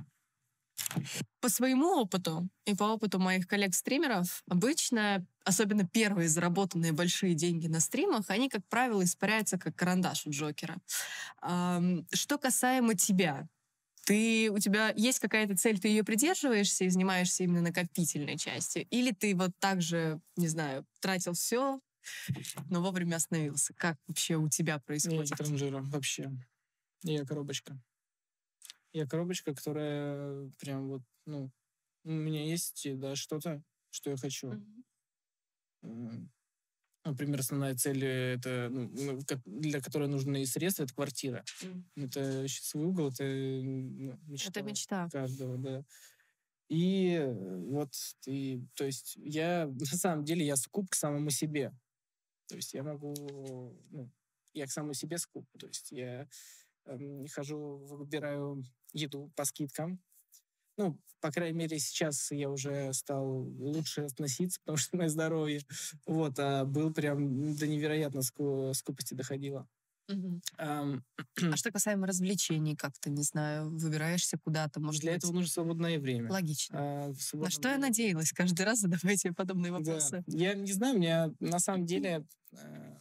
По своему опыту и по опыту моих коллег-стримеров, обычно, особенно первые заработанные большие деньги на стримах, они, как правило, испаряются как карандаш у Джокера. Ам, Что касаемо тебя, ты, у тебя есть какая-то цель, ты ее придерживаешься и занимаешься именно накопительной частью? Или ты вот так же, не знаю, тратил все, но вовремя остановился? Как вообще у тебя Я не происходит? транжира вообще. Я коробочка. Я коробочка, которая прям вот, ну, у меня есть, да, что-то, что я хочу. Мгм. М, Например, основная цель, э, это, ну, ну, ко- для которой нужны средства, это квартира. М. Это счастливый угол, это э, ну, Это мечта мечта. каждого, да. И э, вот, и, то есть я, на самом деле, я скуп к самому себе. То есть я могу, ну, я к самому себе скуп. То есть я эм, хожу, выбираю еду по скидкам. Ну, по крайней мере, сейчас я уже стал лучше относиться, потому что мое здоровье. Вот, а был прям до невероятно ску- скупости доходило. Мгм. Ам, А что касаемо развлечений, как ты, не знаю, выбираешься куда-то, может Для быть, этого нужно свободное время. логично. А в На свободное что я время- надеялась каждый раз, задавая тебе подобные Да. вопросы. Я не знаю, у меня на самом деле... э,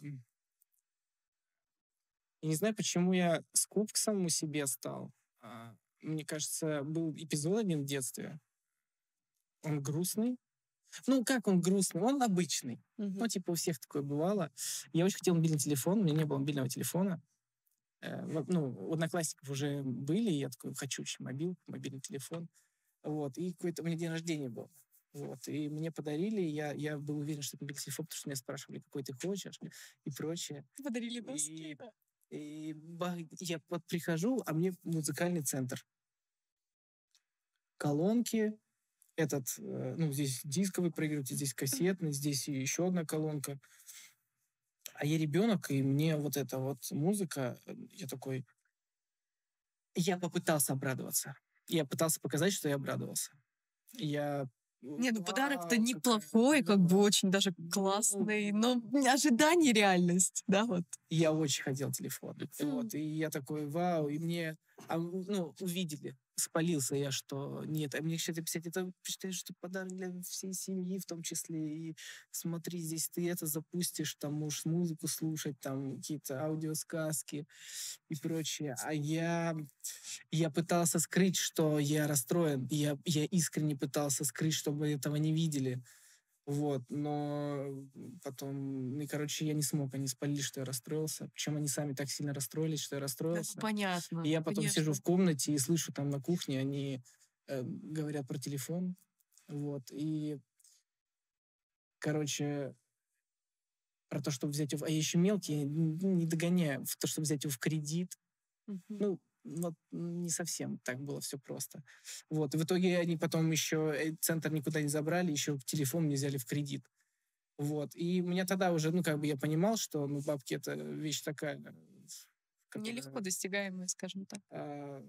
Я не знаю, почему я скуп к самому себе стал. А, Мне кажется, был эпизод один в детстве. Он грустный. Ну, как он грустный? Он обычный. Мгм. Ну, типа, у всех такое бывало. Я очень хотел мобильный телефон, у меня не было мобильного телефона. Э, вот, ну, у одноклассников уже были, и я такой, хочу очень мобил, мобильный телефон. Вот, и какой-то у меня день рождения был. Вот, и мне подарили, я, я был уверен, что это мобильный телефон, потому что меня спрашивали, какой ты хочешь, и прочее. Подарили И, носки, да. и ба- я вот прихожу, а мне музыкальный центр. Колонки, этот, э, ну, здесь дисковый проигрыватель, здесь кассетный, здесь и еще одна колонка. А я ребенок, и мне вот эта вот музыка, э, я такой... Я попытался обрадоваться. Я пытался показать, что я обрадовался. Я... Не, ну подарок-то Вау, какая неплохой, как бы клёвая. очень даже Ну, классный, но ожидание реальность, да, вот. Я очень хотел телефон. М. Вот, и я такой, вау, и мне, а, ну, увидели. Спалился я, что нет. А мне еще писать, это, считаю, что подарок для всей семьи в том числе. И смотри, здесь ты это запустишь, там можешь музыку слушать, там какие-то аудиосказки и прочее. А я, я пытался скрыть, что я расстроен. Я, я искренне пытался скрыть, чтобы этого не видели. Вот, но потом, ну, и, короче, я не смог, они спалили, что я расстроился. Причем они сами так сильно расстроились, что я Да, ну, расстроился. понятно, И я потом сижу конечно. в комнате и слышу там на кухне, они э, говорят про телефон. Вот, и, короче, про то, чтобы взять его... А я еще мелкий, н- не догоняю. В то, чтобы взять его в кредит. Мгм. Ну, вот не совсем так было все просто. Вот, и в итоге они потом еще э, центр никуда не забрали, еще телефон мне взяли в кредит. Вот. И у меня тогда уже, ну, как бы я понимал, что, ну, бабки — это вещь такая, э, которая... Нелегко достигаемые, скажем так. а,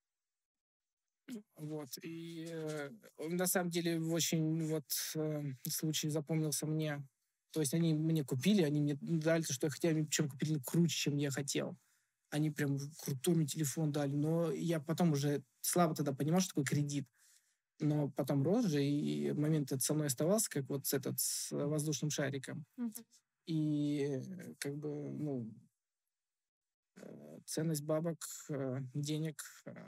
вот. И э, он, на самом деле, очень вот э, случай запомнился мне. То есть они мне купили, они мне дали то, что я хотел, они причем купили круче, чем я хотел. Они прям крутой мне телефон дали. Но я потом уже слабо тогда понимал, что такое кредит. Но потом рос же, и момент этот со мной оставался, как вот с этот, с воздушным шариком. Мгм. И э, как бы, ну, э, ценность бабок, э, денег, э,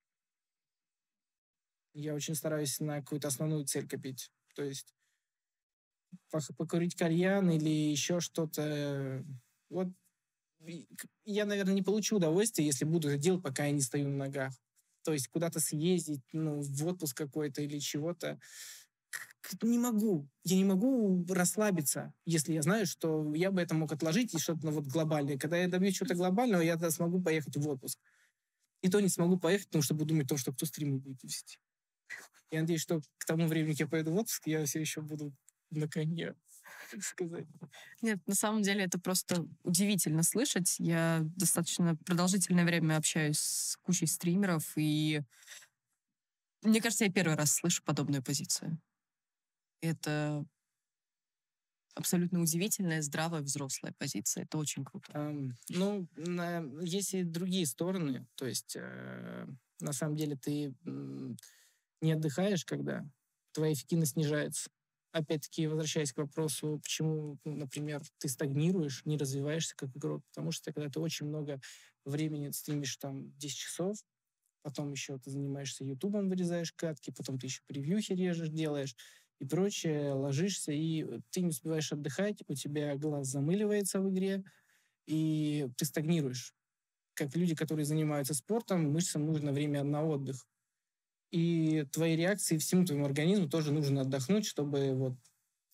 я очень стараюсь на какую-то основную цель копить. То есть пох- покурить кальян или еще что-то. э, Вот и к- я, наверное, не получу удовольствия, если буду это делать, пока я не стою на ногах. То есть куда-то съездить, ну, в отпуск какой-то или чего-то. К- Не могу. Я не могу расслабиться, если я знаю, что я бы это мог отложить и что-то, ну, вот глобальное. Когда я добьюсь чего-то глобального, я тогда смогу поехать в отпуск. И то не смогу поехать, потому что буду думать о том, что кто стримы будет вести. Я надеюсь, что к тому времени, как я поеду в отпуск, я все еще буду на коне, так сказать. Нет, на самом деле это просто удивительно слышать. Я достаточно продолжительное время общаюсь с кучей стримеров, и мне кажется, я первый раз слышу подобную позицию. Это абсолютно удивительная, здравая, взрослая позиция. Это очень круто. Ам, ну, на- есть и другие стороны. То есть, э, на самом деле, ты м, не отдыхаешь, когда твоя эффективность снижается. Опять-таки, возвращаясь к вопросу, почему, ну, например, ты стагнируешь, не развиваешься как игрок, потому что когда ты очень много времени стримишь там десять часов, потом еще ты занимаешься ютубом, вырезаешь катки, потом ты еще превьюхи режешь, делаешь и прочее, ложишься, и ты не успеваешь отдыхать, у тебя глаз замыливается в игре, и ты стагнируешь. Как люди, которые занимаются спортом, мышцам нужно время на отдых. И твои реакции всему твоему организму тоже нужно отдохнуть, чтобы вот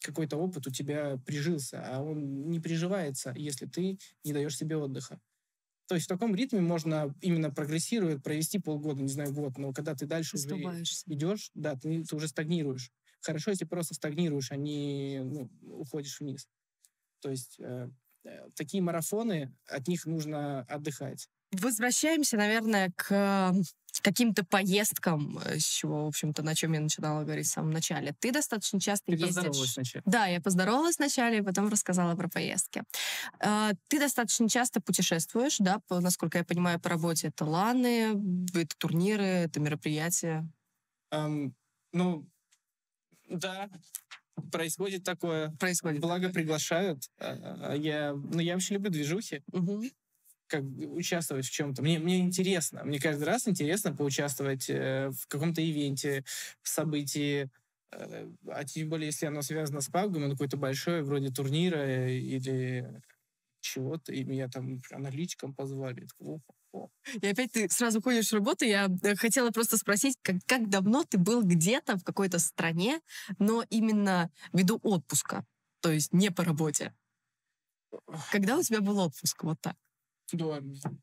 какой-то опыт у тебя прижился, а он не приживается, если ты не даешь себе отдыха. То есть в таком ритме можно именно прогрессируя провести полгода, не знаю, год, но когда ты дальше уже идешь, да, ты, ты уже стагнируешь. Хорошо, если просто стагнируешь, а не ну, уходишь вниз. То есть э, э, такие марафоны, от них нужно отдыхать. Возвращаемся, наверное, к каким-то поездкам, с чего, в общем-то, на чем я начинала говорить в самом начале. Ты достаточно часто Ты ездишь... поздоровалась вначале. Да, я поздоровалась вначале, и потом рассказала про поездки. Ты достаточно часто путешествуешь, да, по, насколько я понимаю, по работе. Это ланы, это турниры, это мероприятия. Um, ну, да, происходит такое. Происходит. Благо такое. приглашают. А я, ну, я вообще люблю движухи. Угу. Как участвовать в чем-то. Мне, мне интересно. Мне каждый раз интересно поучаствовать э, в каком-то ивенте, в событии. Э, а тем более, если оно связано с пабгом, оно какое-то большое, вроде турнира или чего-то, и меня там аналитиком позвали. И опять ты сразу ходишь в работу. Я хотела просто спросить, как, как давно ты был где-то в какой-то стране, но именно ввиду отпуска, то есть не по работе. Когда у тебя был отпуск? Вот так. Да.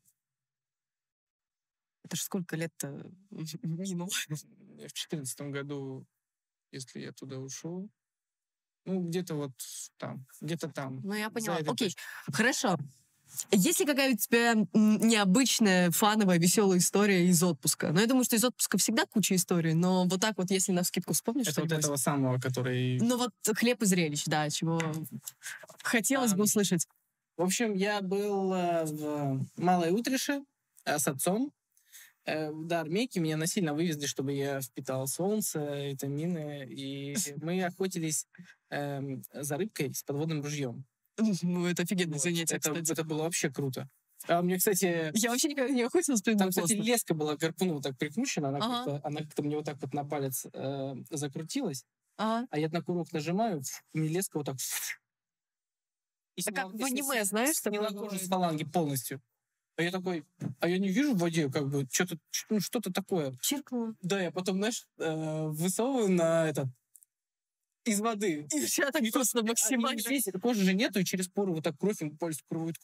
Это же сколько лет-то минуло? В четырнадцатом году, если я туда ушел, ну, где-то вот там, где-то там. Ну, я поняла. Окей, точкой. хорошо. Есть ли какая у тебя необычная, фановая, веселая история из отпуска? Ну, я думаю, что из отпуска всегда куча историй, но вот так вот, если навскидку вспомнишь Это что-нибудь... вот этого самого, который... Ну, вот хлеб и зрелищ, да, чего хотелось а, бы услышать. В общем, я был э, в Малой Утрише э, с отцом. Э, до Армейки меня насильно вывезли, чтобы я впитал солнце, витамины. И мы охотились э, за рыбкой с подводным ружьем. Ну, это офигенное Вот. занятие, это, кстати. это было вообще круто. А мне, кстати... Я вообще никогда не охотилась, Там, кстати, леска была к гарпуну вот так прикручена. Она, ага. как-то, она как-то мне вот так вот на палец э, закрутилась. Ага. А я на курок нажимаю, мне леска вот так... И а сняла, как в аниме, знаешь, сняла кожу с фаланги полностью. А я такой, а я не вижу в воде, как бы, что-то, ну, что-то такое. Чиркнула. Да, я потом, знаешь, э, высовываю на этот, из воды. И все так и просто тут, максимально. И здесь кожи же нету, и через пору вот так кровь полностью кровь.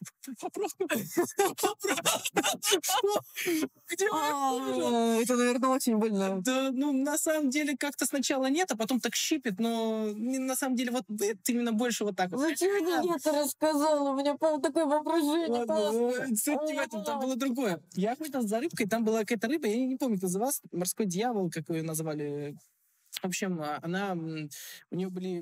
Где моя Это, наверное, очень больно. Да, ну, на самом деле, как-то сначала нет, а потом так щипет, но на самом деле вот это именно больше вот так вот. Зачем мне это рассказал? У меня, по такое воображение. Ладно, суть не в этом, там было другое. Я охотился за рыбкой, там была какая-то рыба, я не помню, как называлась, морской дьявол, как ее назвали. В общем, она, у нее были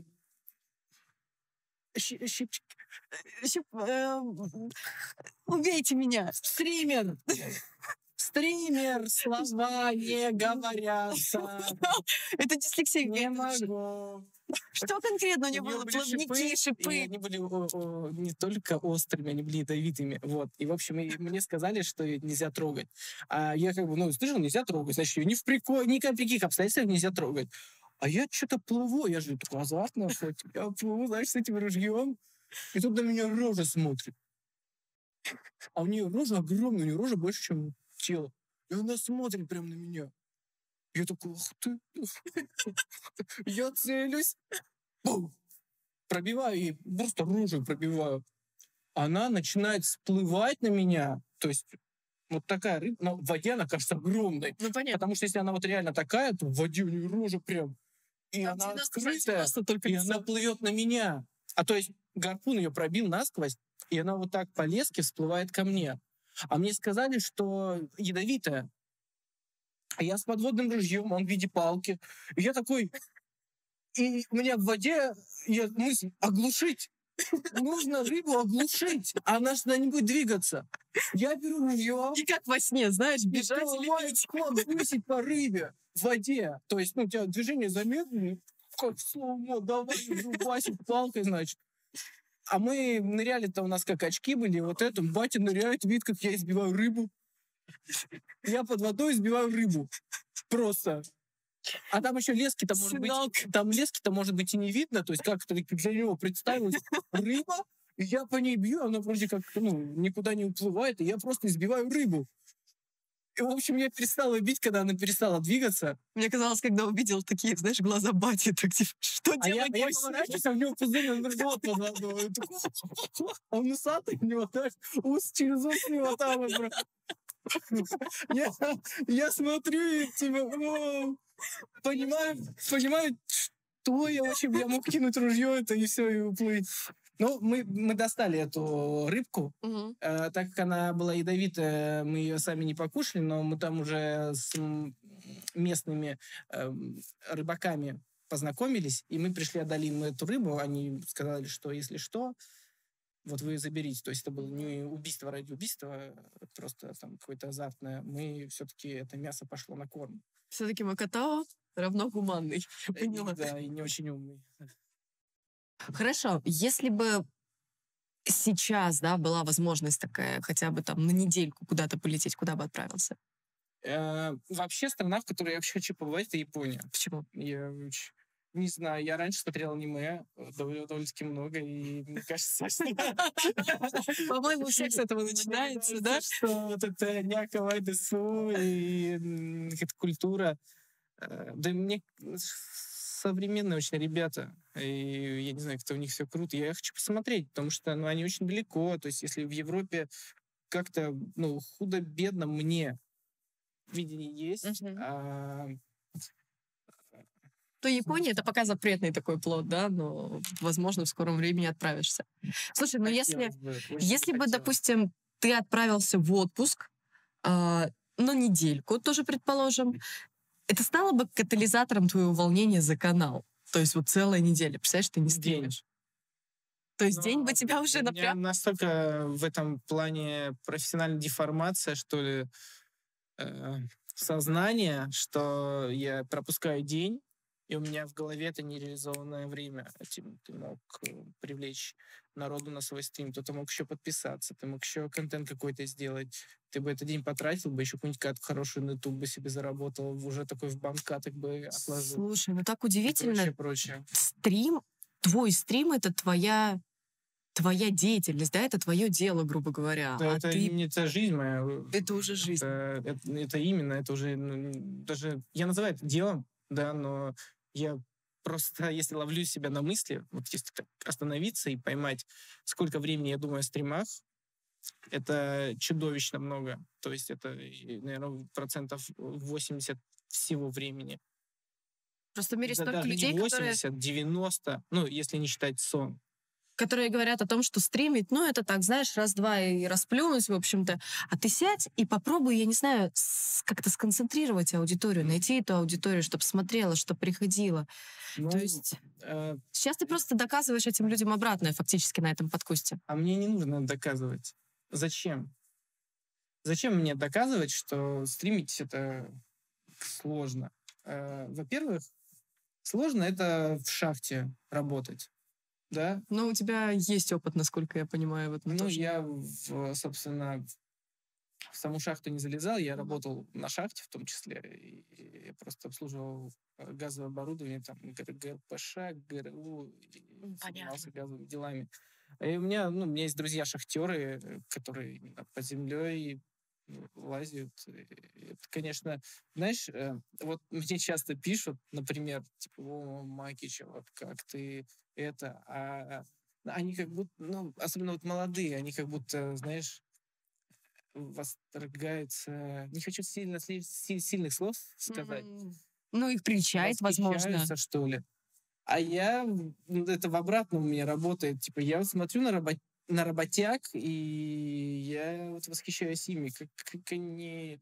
щипчики. Щип, э, убейте меня. Стример. Стример, слова не говорятся. Это дислексия. Не могу. Что конкретно у него было? Плавники, шипы. И они были о, о, не только острыми, они были ядовитыми. Вот. И, в общем, и мне сказали, что ее нельзя трогать. А я как бы, ну, слышал, нельзя трогать. Значит, ее ни в прикол, ни при каких обстоятельствах нельзя трогать. А я что-то плыву, я же такой азартный, хоть. Я плыву, знаешь, с этим ружьем. И тут на меня рожа смотрит. А у нее рожа огромная, у нее рожа больше, чем тело. И она смотрит прямо на меня. Я такой, ух ты. Я целюсь. Бум! Пробиваю ей, просто рожей пробиваю. Она начинает всплывать на меня. То есть вот такая рыба, но в воде она кажется огромной. Ну, понятно. Потому что если она вот реально такая, то в воде у нее рожа прям. И Там она открытая, открытая, только и она плывет на меня. А то есть гарпун ее пробил насквозь, и она вот так по леске всплывает ко мне. А мне сказали, что ядовитая. А я с подводным ружьем, он в виде палки. И я такой... И у меня в воде я, мысль оглушить. Нужно рыбу оглушить. А она же не будет двигаться. Я беру ружье. И как во сне, знаешь, бежать или бросить по рыбе в воде. То есть, ну, у тебя движение замедленное, как слово, давай рубасить палкой, значит. А мы ныряли-то у нас как очки были, вот это, батя ныряет, видит, как я избиваю рыбу. Я под водой избиваю рыбу. Просто. А там еще лески-то может быть, там лески-то может быть и не видно, то есть как-то для него представилась рыба, и я по ней бью, она вроде как, ну, никуда не уплывает, и я просто избиваю рыбу. И, в общем, я перестал ее бить, когда она перестала двигаться. Мне казалось, когда увидел такие, знаешь, глаза бати, так типа, что А я, делать а я больше? поворачиваюсь, а у него пузырь, он рот под водой. Такой, он усатый, у него так, ус через ус у него там. вот прям. Я, я смотрю и типа, «О, понимаю, понимаю, что я вообще, я мог кинуть ружье это и все, и уплыть. Ну, мы, мы достали эту рыбку, Мгм. э, так как она была ядовитая, мы ее сами не покушали, но мы там уже с м, местными эм, рыбаками познакомились, и мы пришли, отдали им эту рыбу, они сказали, что если что, вот вы ее заберите. То есть это было не убийство ради убийства, а просто там какое-то азартное. Мы все-таки, это мясо пошло на корм. Все-таки Макатао равно гуманный. Я Э, и поняла. да, и не очень умный. Хорошо, если бы сейчас, да, была возможность такая, хотя бы там на недельку куда-то полететь, куда бы отправился? Э, Вообще страна, в которой я вообще хочу побывать, это Япония. Почему? Я очень- не знаю, я раньше смотрел аниме э, довольно, довольно-таки много, и мне кажется, что... По-моему, у всех с этого начинается, да? Что вот это някавай десу и м, эта культура. э, Да мне современные очень ребята, и я не знаю, как-то у них все круто. Я хочу посмотреть, потому что ну, они очень далеко. То есть если в Европе как-то ну, худо-бедно мне видение есть, Мгм. а То Япония — это пока запретный такой плод, да, но, возможно, в скором времени отправишься. Слушай, ну если, хотелось бы, очень если бы, хотелось. допустим, ты отправился в отпуск а, на недельку, тоже предположим, это стало бы катализатором твоего волнения за канал? То есть вот целая неделя, представляешь, ты не День. стримишь. То есть день бы Но тебя уже у меня напряг? настолько в этом плане профессиональная деформация, что ли, э, сознания, что я пропускаю день, и у меня в голове это нереализованное время. Этим ты мог э, привлечь народу на свой стрим, кто-то мог еще подписаться, ты мог еще контент какой-то сделать. Ты бы этот день потратил бы, еще какую-нибудь кат- хорошую на YouTube бы себе заработал, уже такой в банкаток бы отложил. Слушай, ну так И удивительно. прочее, прочее. Стрим, твой стрим — это твоя твоя деятельность, да, это твое дело, грубо говоря. Да, А это ты... не это жизнь моя. э, Это уже жизнь. Это, это, это именно, это уже ну, н- даже я называю это делом, да, но я просто, если ловлю себя на мысли, вот если так остановиться и поймать, сколько времени я думаю о стримах, это чудовищно много. То есть это, наверное, процентов восемьдесят всего времени. Просто в мире Да столько даже не людей, которые, восемьдесят, девяносто, ну, если не считать сон. которые говорят о том, что стримить, ну, это так, знаешь, раз-два и расплюнуть, в общем-то. А ты сядь и попробуй, я не знаю, с- как-то сконцентрировать аудиторию, М. найти эту аудиторию, чтобы смотрела, чтобы приходила. Ну, То есть э, сейчас ты просто доказываешь этим людям обратное фактически на этом подкусте. а мне не нужно доказывать. Зачем? Зачем мне доказывать, что стримить это сложно? Э, Во-первых, сложно это в шахте работать, да? Но у тебя есть опыт, насколько я понимаю, в этом Ну, тоже. я, в, собственно, в саму шахту не залезал, я Мгм. работал на шахте в том числе, и я просто обслуживал э, газовое оборудование, там, ГР ГРПШ, ГРУ, и М, занимался понятно. газовыми делами. И у меня, ну, у меня есть друзья-шахтеры, э, которые именно под землей ну, лазят. И это, конечно, знаешь, э, вот мне часто пишут, например, типа, о, Макич, а вот как ты это, а они как будто, ну, особенно вот молодые, они как будто, знаешь, восторгаются, не хочу сильно, сли- си- сильных слов сказать, М, Ну, их прельщает, возможно. восхищаются, что ли. А я, м, это в обратном у меня работает. Типа, я вот смотрю на, работ- на работяг, и я вот восхищаюсь ими, как, как они...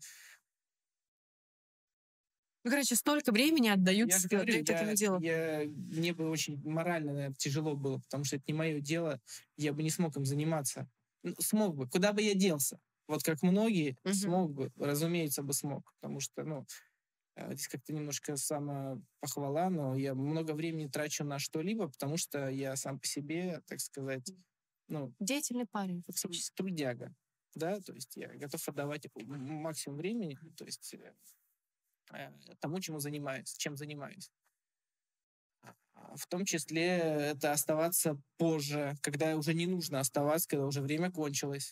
Ну, короче, столько времени отдают, Я же с- говорю, отдают этому я, делу. я, мне бы очень морально, наверное, тяжело было, потому что это не мое дело, я бы не смог им заниматься. Ну, смог бы, куда бы я делся? Вот как многие, Мгм. смог бы, разумеется, бы смог, потому что, ну, э, здесь как-то немножко самопохвала, но я много времени трачу на что-либо, потому что я сам по себе, так сказать, ну, Деятельный парень, тру- фактически. трудяга, да, то есть я готов отдавать м- максимум времени, то есть э, э, тому, чему занимаюсь, чем занимаюсь. А, В том числе это оставаться позже, когда уже не нужно оставаться, когда уже время кончилось.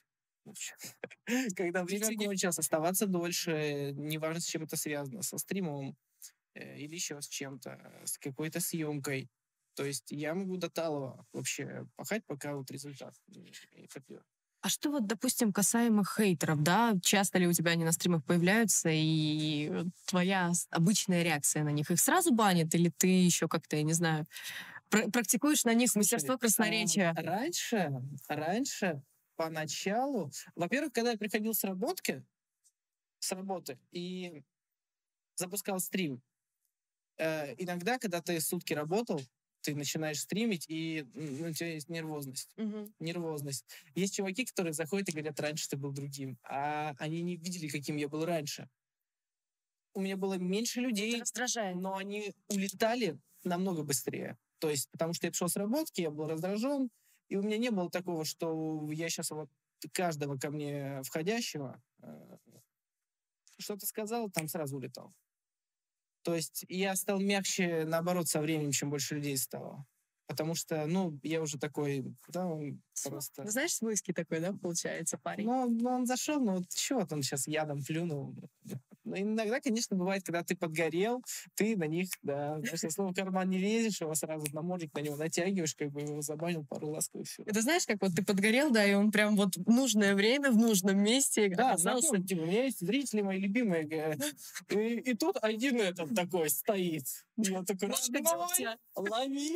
в общем. Когда время кончилось, оставаться дольше, неважно, с чем это связано, со стримом э, или еще с чем-то, с какой-то съемкой. То есть я могу до талого вообще пахать, пока вот результат не не придет. А что вот, допустим, касаемо хейтеров, да? Часто ли у тебя они на стримах появляются, и э, твоя с- обычная реакция на них? Их сразу банят, или ты еще как-то, я не знаю, пр- практикуешь на них Слушай, мастерство а, красноречия? раньше, раньше, поначалу, во-первых, когда я приходил с работки, с работы и запускал стрим, э, иногда, когда ты сутки работал, ты начинаешь стримить, и м, ну, у тебя есть нервозность. Мгм. Нервозность. Есть чуваки, которые заходят и говорят, раньше ты был другим, а они не видели, каким я был раньше. У меня было меньше Это людей, раздражает. но они улетали намного быстрее. То есть, потому что я пришел с работки, я был раздражен, и у меня не было такого, что я сейчас вот каждого ко мне входящего э, что-то сказал, там сразу улетал. То есть я стал мягче, наоборот, со временем, чем больше людей стало. Потому что, ну, я уже такой, да, он См- просто... Ну, знаешь, смыский такой, да, получается, парень? Ну, ну, он зашел, ну, вот чего вот он сейчас ядом плюнул. Ну, иногда, конечно, бывает, когда ты подгорел, ты на них, да, знаешь, слово в карман не лезешь, его сразу намордник на него натягиваешь, как бы его забанил, пару ласк и все. Это знаешь, как вот ты подгорел, да, и он прям вот в нужное время, в нужном месте Да, оказался. знакомый, типа, у меня есть зрители мои любимые, говорят, и, и тут один этот такой стоит. Я такой, Ложка родной, дегтя. лови.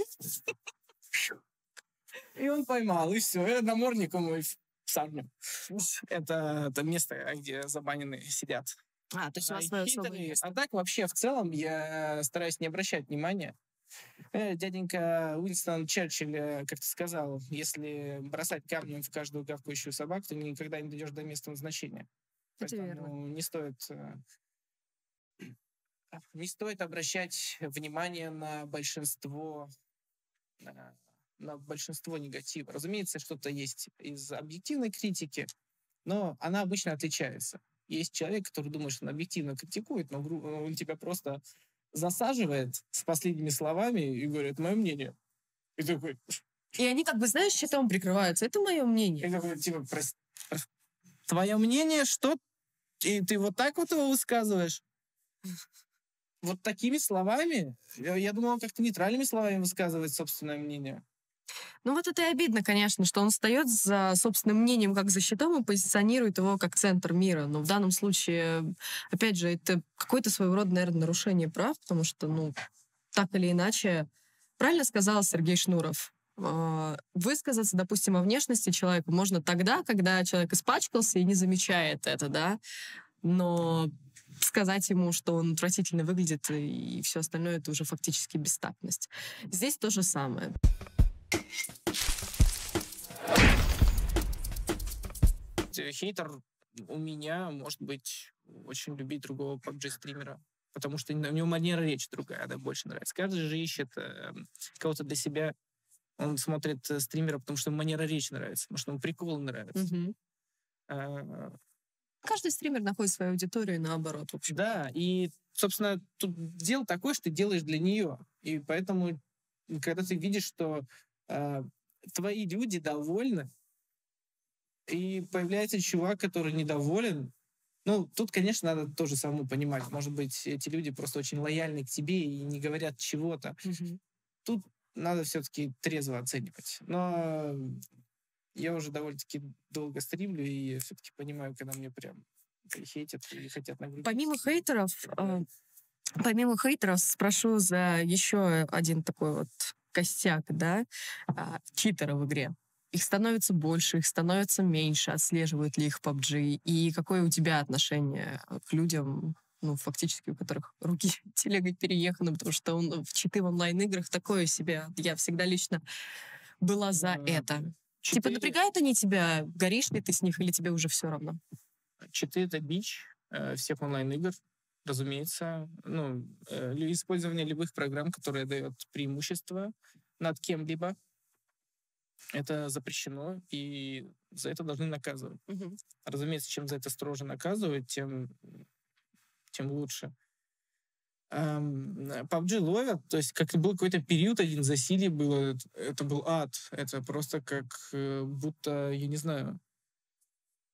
И он поймал, и все. Я намордник ему и в сарню. Это, это место, где забаненные сидят. А, то есть у А, вас свое особое хитрые. место. А так вообще в целом я стараюсь не обращать внимания. Э, Дяденька Уинстон Черчилль э, как-то сказал, если бросать камнем в каждую гавкающую собаку, то никогда не дойдешь до места назначения. Это верно. Поэтому не стоит, э, не стоит обращать внимание на большинство, э, на большинство негатива. Разумеется, что-то есть из объективной критики, но она обычно отличается. Есть человек, который думает, что он объективно критикует, но гру- он тебя просто засаживает с последними словами и говорит, мое мнение. И такой, И они как бы, знаешь, щитом прикрываются. Это мое и мнение. такой типа, «Прос- прос- твое мнение, что? И ты вот так вот его высказываешь? Вот такими словами? Я, я думал, он как-то нейтральными словами высказывает собственное мнение. Ну вот это и обидно, конечно, что он встает за собственным мнением как за щитом и позиционирует его как центр мира. Но в данном случае, опять же, это какое-то своего рода, наверное, нарушение прав, потому что, ну, так или иначе, правильно сказал Сергей Шнуров, а, высказаться, допустим, о внешности человека можно тогда, когда человек испачкался и не замечает это, да, но сказать ему, что он отвратительно выглядит и все остальное, это уже фактически бестактность. Здесь то же самое. Э, Хейтер у меня, может быть, очень любить другого пабг стримера, потому что у него манера речи другая, она больше нравится. Каждый же ищет э, кого-то для себя. Он смотрит э, стримера, потому что ему манера речи нравится, потому что ему приколы нравятся. Мгм. А, Каждый стример находит свою аудиторию и наоборот, в общем. Да, и, собственно, тут дело такое, что ты делаешь для нее. И поэтому, когда ты видишь, что а, твои люди довольны, и появляется чувак, который недоволен, ну, тут, конечно, надо тоже самому понимать. Может быть, эти люди просто очень лояльны к тебе и не говорят чего-то. Мгм. Тут надо все-таки трезво оценивать. Но я уже довольно-таки долго стримлю, и все-таки понимаю, когда мне прям хейтят и хотят нагрузить. Помимо хейтеров, э, помимо хейтеров, спрошу за еще один такой вот костяк, да, а, читеры в игре. Их становится больше, их становится меньше, отслеживают ли их пабг, и какое у тебя отношение к людям, ну, фактически, у которых руки телегой перееханы, потому что он в читы в онлайн-играх такое себе. Я всегда лично была за А, это. Типа, Читы, напрягают они тебя, горишь ли ты с них, или тебе уже все равно? читы — это бич э, всех онлайн-игр, разумеется. Ну, э, лю- использование любых программ, которые дают преимущество над кем-либо, это запрещено, и за это должны наказывать. Мгм. Разумеется, чем за это строже наказывать, тем, тем лучше. Ам, э, пабг ловят, то есть как был какой-то период один, засилье было, это это был ад. Это просто как э, будто, я не знаю,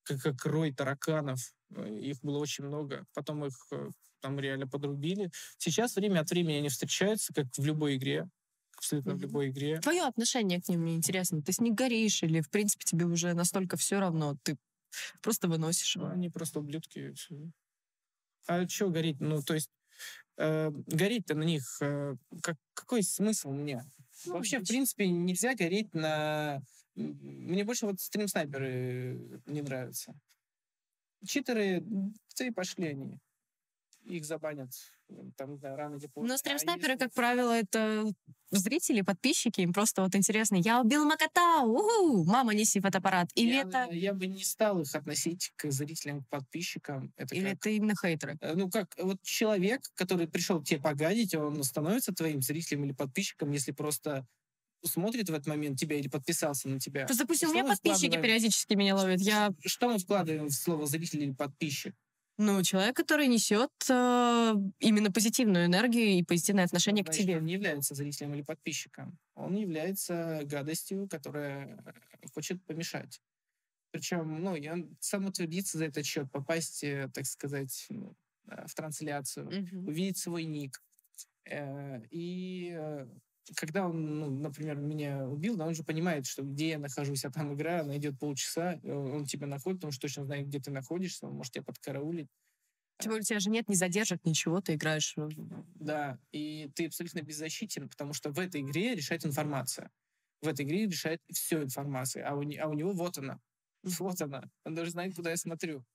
как, как рой тараканов. Э, Их было очень много. Потом их э, там реально подрубили. Сейчас время от времени они встречаются, как в любой игре. Абсолютно в Мгм. любой игре. Твое отношение к ним мне интересно. Ты с них горишь или, в принципе, тебе уже настолько все равно, ты просто выносишь Ну, его? они просто ублюдки. и всё. А что гореть? Ну, то есть, э, гореть-то на них, э, как, какой смысл мне? Ну, Вообще, в обычно. принципе, нельзя гореть на... м, Мне больше вот стрим-снайперы не нравятся. Читеры, м, да и пошли они. Их забанят, м, там, не знаю, рано или поздно. Но А стрим-снайперы, если... как правило, это зрители, подписчики, им просто вот интересно, я убил Макота, уху, мама, неси фотоаппарат. Или Я, это, я бы не стал их относить к зрителям, к подписчикам. Это или как... это именно хейтеры? э, Ну, как вот человек, который пришел к тебе погадить, он становится твоим зрителем или подписчиком, если просто смотрит в этот момент тебя или подписался на тебя. Просто, допустим, у Что меня мы подписчики вкладываем, периодически меня ловят. Я, что мы вкладываем в слово зритель или подписчик? ну, человек, который несет э, именно позитивную энергию и позитивное отношение к Значит, тебе. он не является зрителем или подписчиком. Он является гадостью, которая э, хочет помешать. Причем, ну, я самоутвердиться за этот счет, попасть, э, так сказать, ну, э, в трансляцию, Мгм. увидеть свой ник. Э, И э, когда он, ну, например, меня убил, да, он же понимает, что где я нахожусь, а там игра, она идет полчаса, э, он тебя находит, потому что точно знает, где ты находишься, он может тебя подкараулить. Тем более у тебя же нет ни задержек, ничего, ты играешь. в- Да, и ты абсолютно беззащитен, потому что в этой игре решает информация. В этой игре решает все информация, а у, не- а у него вот она. Вот она. Он даже знает, куда я смотрю.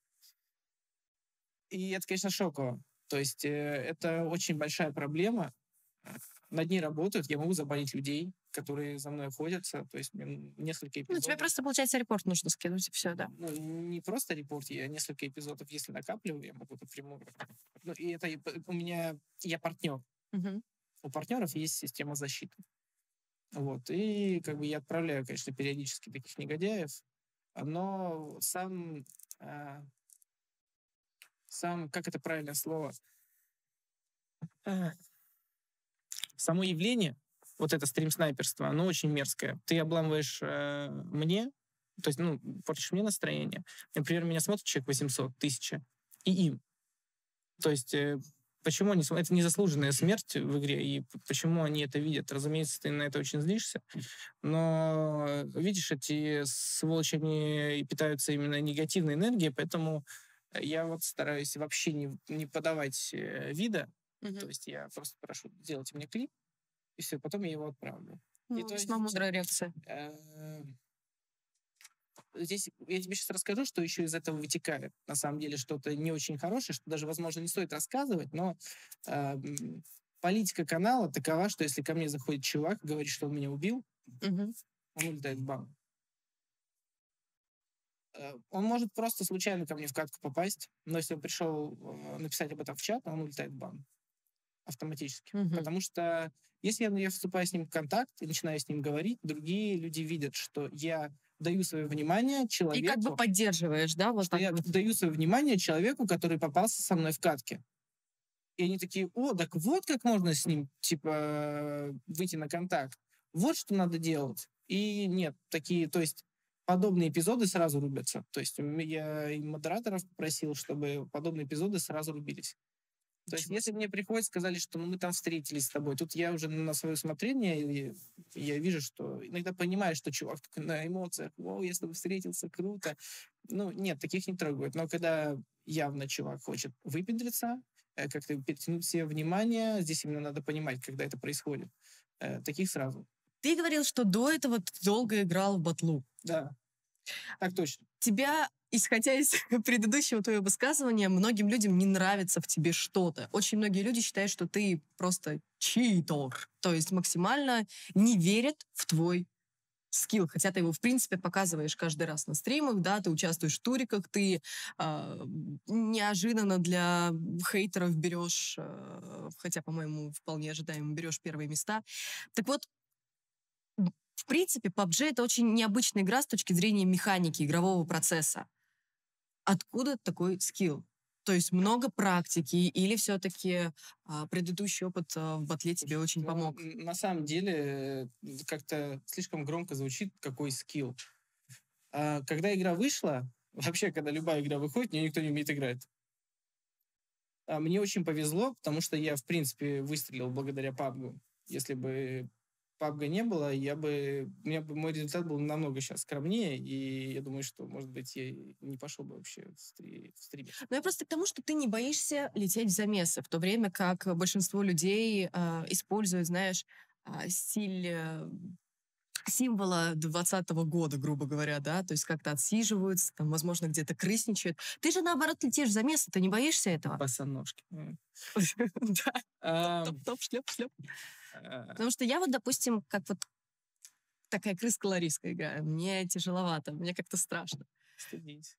И это, конечно, шоково. То есть э, это очень большая проблема. Э, Над ней работают. Я могу забанить людей, которые за мной охотятся. То есть мне несколько Ну, тебе эпизодов. просто, получается, репорт нужно скинуть, и все, да. Ну, не просто репорт, я несколько эпизодов, если накапливаю, я могу напрямую. Ну, и это и п- у меня, я партнер. Мгм. У партнеров есть система защиты. Вот. И как бы я отправляю, конечно, периодически таких негодяев, но сам, а, сам, как это правильное слово, А, само явление, вот это стрим-снайперство, оно очень мерзкое. Ты обламываешь э, мне, то есть, ну, портишь мне настроение. Например, меня смотрит человек восемьсот, тысяча, и им. То есть, э, почему они... см- Это незаслуженная смерть в игре, и п- почему они это видят? Разумеется, ты на это очень злишься, но, э, видишь, эти сволочи, они и питаются именно негативной энергией, поэтому я вот стараюсь вообще не, не подавать э, вида, Мгм. то есть я просто прошу, сделайте мне клип, и все, потом я его отправлю. И Ну, то весьма есть мудрая реакция. э, здесь я тебе сейчас расскажу, что еще из этого вытекает. На самом деле что-то не очень хорошее, что даже, возможно, не стоит рассказывать, но э, м, политика канала такова, что если ко мне заходит чувак, говорит, что он меня убил, Мгм. он улетает в бан. Э, Он может просто случайно ко мне в катку попасть, но если он пришел э, написать об этом в чат, он улетает в бан автоматически. Мгм. Потому что если я, я вступаю с ним в контакт и начинаю с ним говорить, другие люди видят, что я даю свое внимание И как бы человеку, поддерживаешь, да, вот что так я вот. даю свое внимание человеку, который попался со мной в катке. И они такие, о, так вот как можно с ним, типа, выйти на контакт. Вот что надо делать. И нет, такие, то есть подобные эпизоды сразу рубятся. То есть м, я и модераторов попросил, чтобы подобные эпизоды сразу рубились. То есть Ничего если себе. мне приходят, сказали, что ну, мы там встретились с тобой, тут я уже на свое усмотрение, и я вижу, что иногда понимаю, что чувак такой на эмоциях, вау, я с тобой встретился, круто. Ну, нет, таких не трогают. Но когда явно чувак хочет выпендриться, э, как-то перетянуть все внимание, здесь именно надо понимать, когда это происходит. Э, Таких сразу. Ты говорил, что до этого ты долго играл в батлу. Да, так точно. Тебя, исходя из предыдущего твоего высказывания, многим людям не нравится в тебе что-то. Очень многие люди считают, что ты просто читер. То есть максимально не верят в твой скилл, хотя ты его, в принципе, показываешь каждый раз на стримах, да, ты участвуешь в туриках, ты а, неожиданно для хейтеров берешь, а, хотя, по-моему, вполне ожидаемо берешь первые места. Так вот, м, в принципе, пабг это очень необычная игра с точки зрения механики, игрового процесса. Откуда такой скилл? То есть много практики или все-таки предыдущий опыт а, в батле тебе очень Ну, помог? н- на самом деле, э, как-то слишком громко звучит, какой скилл. А, Когда игра вышла, Вообще, когда любая игра выходит, в нее никто не умеет играть. А мне очень повезло, потому что я, в принципе, выстрелил благодаря пабгу. Если бы пабга не было, я бы, у меня бы мой результат был намного сейчас скромнее, и я думаю, что, может быть, я и не пошел бы вообще в, стри- в стриме. Но я просто к тому, что ты не боишься лететь в замесы, в то время как большинство людей э, используют, знаешь, а, стиль э, символа двадцатого года, грубо говоря, да, то есть как-то отсиживаются, там, возможно, где-то крысничают. Ты же, наоборот, летишь в замесы, ты не боишься этого? Босоножки. М. Да. Ам, Топ-топ, шлеп-шлеп. э, Потому что я вот, допустим, как вот такая крыска-лариска играю. Мне тяжеловато, мне как-то страшно. Стыдись.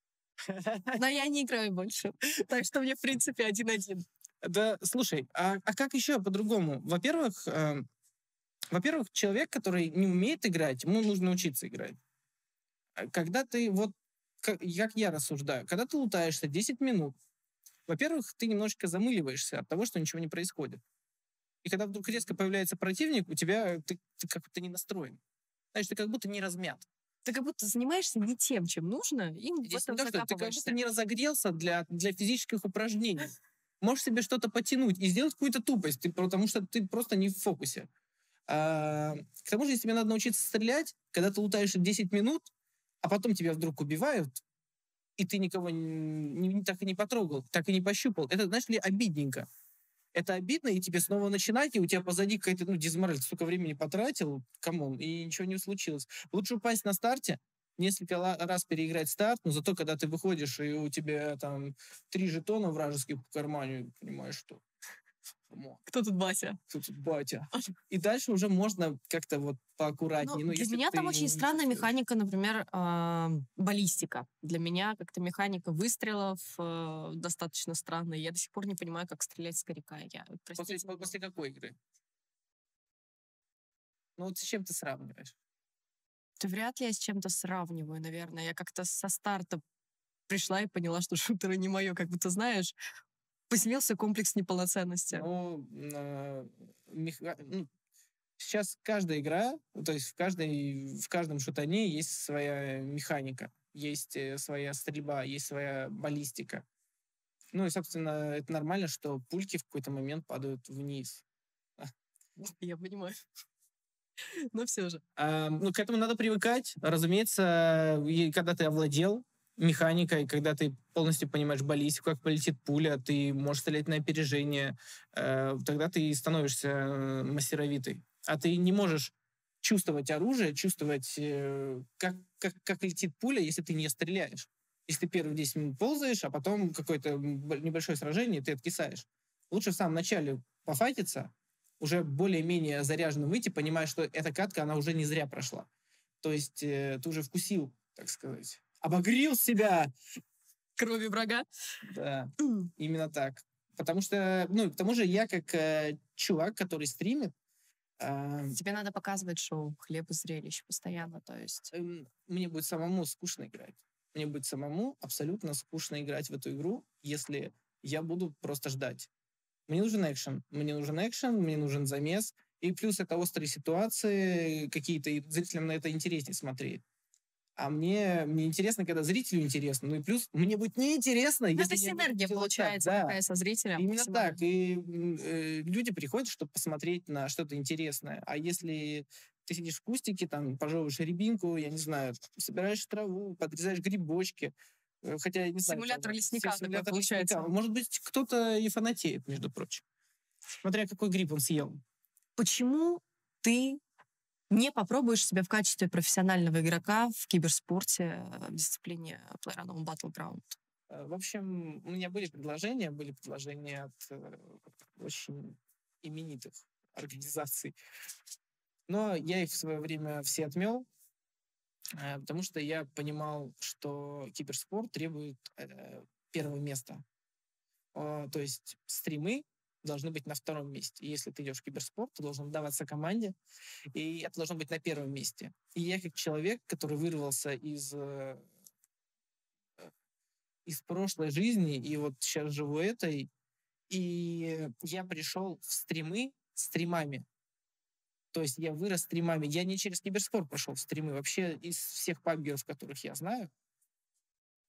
Но я не играю больше. Так что мне, в принципе, один-один. Да, слушай, а, а как еще по-другому? Во-первых, э, во-первых, человек, который не умеет играть, ему нужно учиться играть. А Когда ты вот, как, как я рассуждаю, когда ты лутаешься десять минут, во-первых, ты немножечко замыливаешься от того, что ничего не происходит. И когда вдруг резко появляется противник, у тебя ты, ты как-то не настроен. Знаешь, ты как будто не размят. Ты как будто занимаешься не тем, чем нужно, и в Здесь не этом то, что ты как будто закапываешься. не разогрелся для, для физических упражнений. Можешь себе что-то потянуть и сделать какую-то тупость, ты, потому что ты просто не в фокусе. А, к тому же, если тебе надо научиться стрелять, когда ты лутаешь десять минут, а потом тебя вдруг убивают, и ты никого не, не- так и не потрогал, так и не пощупал, это, знаешь ли, обидненько. Это обидно, и тебе снова начинать, и у тебя позади какая-то, ну, дизмораль, ты столько времени потратил, камон, и ничего не случилось. Лучше упасть на старте, несколько ла- раз переиграть старт, но зато, когда ты выходишь, и у тебя там три жетона вражеских в кармане, понимаешь, что камон, Кто тут Бася? кто тут батя. И дальше уже можно как-то вот Ну, поаккуратнее. Ну, для если меня ты там очень не странная чувствуешь. механика, например, а, баллистика. Для меня как-то механика выстрелов э, достаточно странная. Я до сих пор не понимаю, как стрелять с коряка. Я, После, простите, по- после какой игры? Ну, вот с чем ты сравниваешь? да вряд ли я с чем-то сравниваю, наверное. Я как-то со старта пришла и поняла, что шутеры не мое. Как будто, знаешь, поселился комплекс неполноценности. Ну, на- меха- ну, сейчас каждая игра, ну, то есть в, каждой, в каждом шутане есть своя механика, есть э, своя стрельба, есть своя баллистика. Ну и, собственно, это нормально, что пульки в какой-то момент падают вниз. Я понимаю. Но все же. А, ну, к этому надо привыкать. Разумеется, и когда ты овладел механикой, когда ты полностью понимаешь баллистику, как полетит пуля, ты можешь стрелять на опережение, э, тогда ты становишься э, мастеровитый. А ты не можешь чувствовать оружие, чувствовать, э, как, как, как летит пуля, если ты не стреляешь. Если ты первые десять минут ползаешь, а потом какое-то м, б- небольшое сражение, ты откисаешь. Лучше в самом начале пофайтиться, уже более-менее заряженным выйти, понимая, что эта катка, она уже не зря прошла. То есть э, ты уже вкусил, так сказать, обогрел себя. Крови врага. Да, именно так. Потому что, ну, к тому же я как э, чувак, который стримит, а, Тебе надо показывать шоу «Хлеб и зрелищ» постоянно, то есть... эм, мне будет самому скучно играть. Мне будет самому абсолютно скучно играть в эту игру, если я буду просто ждать. Мне нужен экшен. Мне нужен экшен, мне нужен замес. И плюс это острые ситуации какие-то, и зрителям на это интереснее смотреть. А мне, мне интересно, когда зрителю интересно. Ну и плюс мне будет неинтересно, Ну, если это я буду синергия делать так. получается Да, такая со зрителем. именно максимально. так. И м, э, люди приходят, чтобы посмотреть на что-то интересное. А если ты сидишь в кустике, там, пожевываешь рябинку, я не знаю, собираешь траву, подрезаешь грибочки, э, хотя, я не знаю... Симулятор там, лесника такой симулятор получается. лесника. Может быть, кто-то и фанатеет, между прочим. Смотря какой гриб он съел. Почему ты не попробуешь себя в качестве профессионального игрока в киберспорте э, в дисциплине PlayerUnknown's Battleground? Э, В общем, у меня были предложения, были предложения от э, очень именитых организаций. Но я их в свое время все отмел, э, потому что я понимал, что киберспорт требует э, первого места. Э, То есть стримы должны быть на втором месте. И если ты идешь в киберспорт, ты должен даваться команде, и это должно быть на первом месте. И я как человек, который вырвался из э, из прошлой жизни, и вот сейчас живу этой, и я пришел в стримы стримами. То есть я вырос стримами. Я не через киберспорт пошел в стримы. Вообще из всех пабгеров, которых я знаю,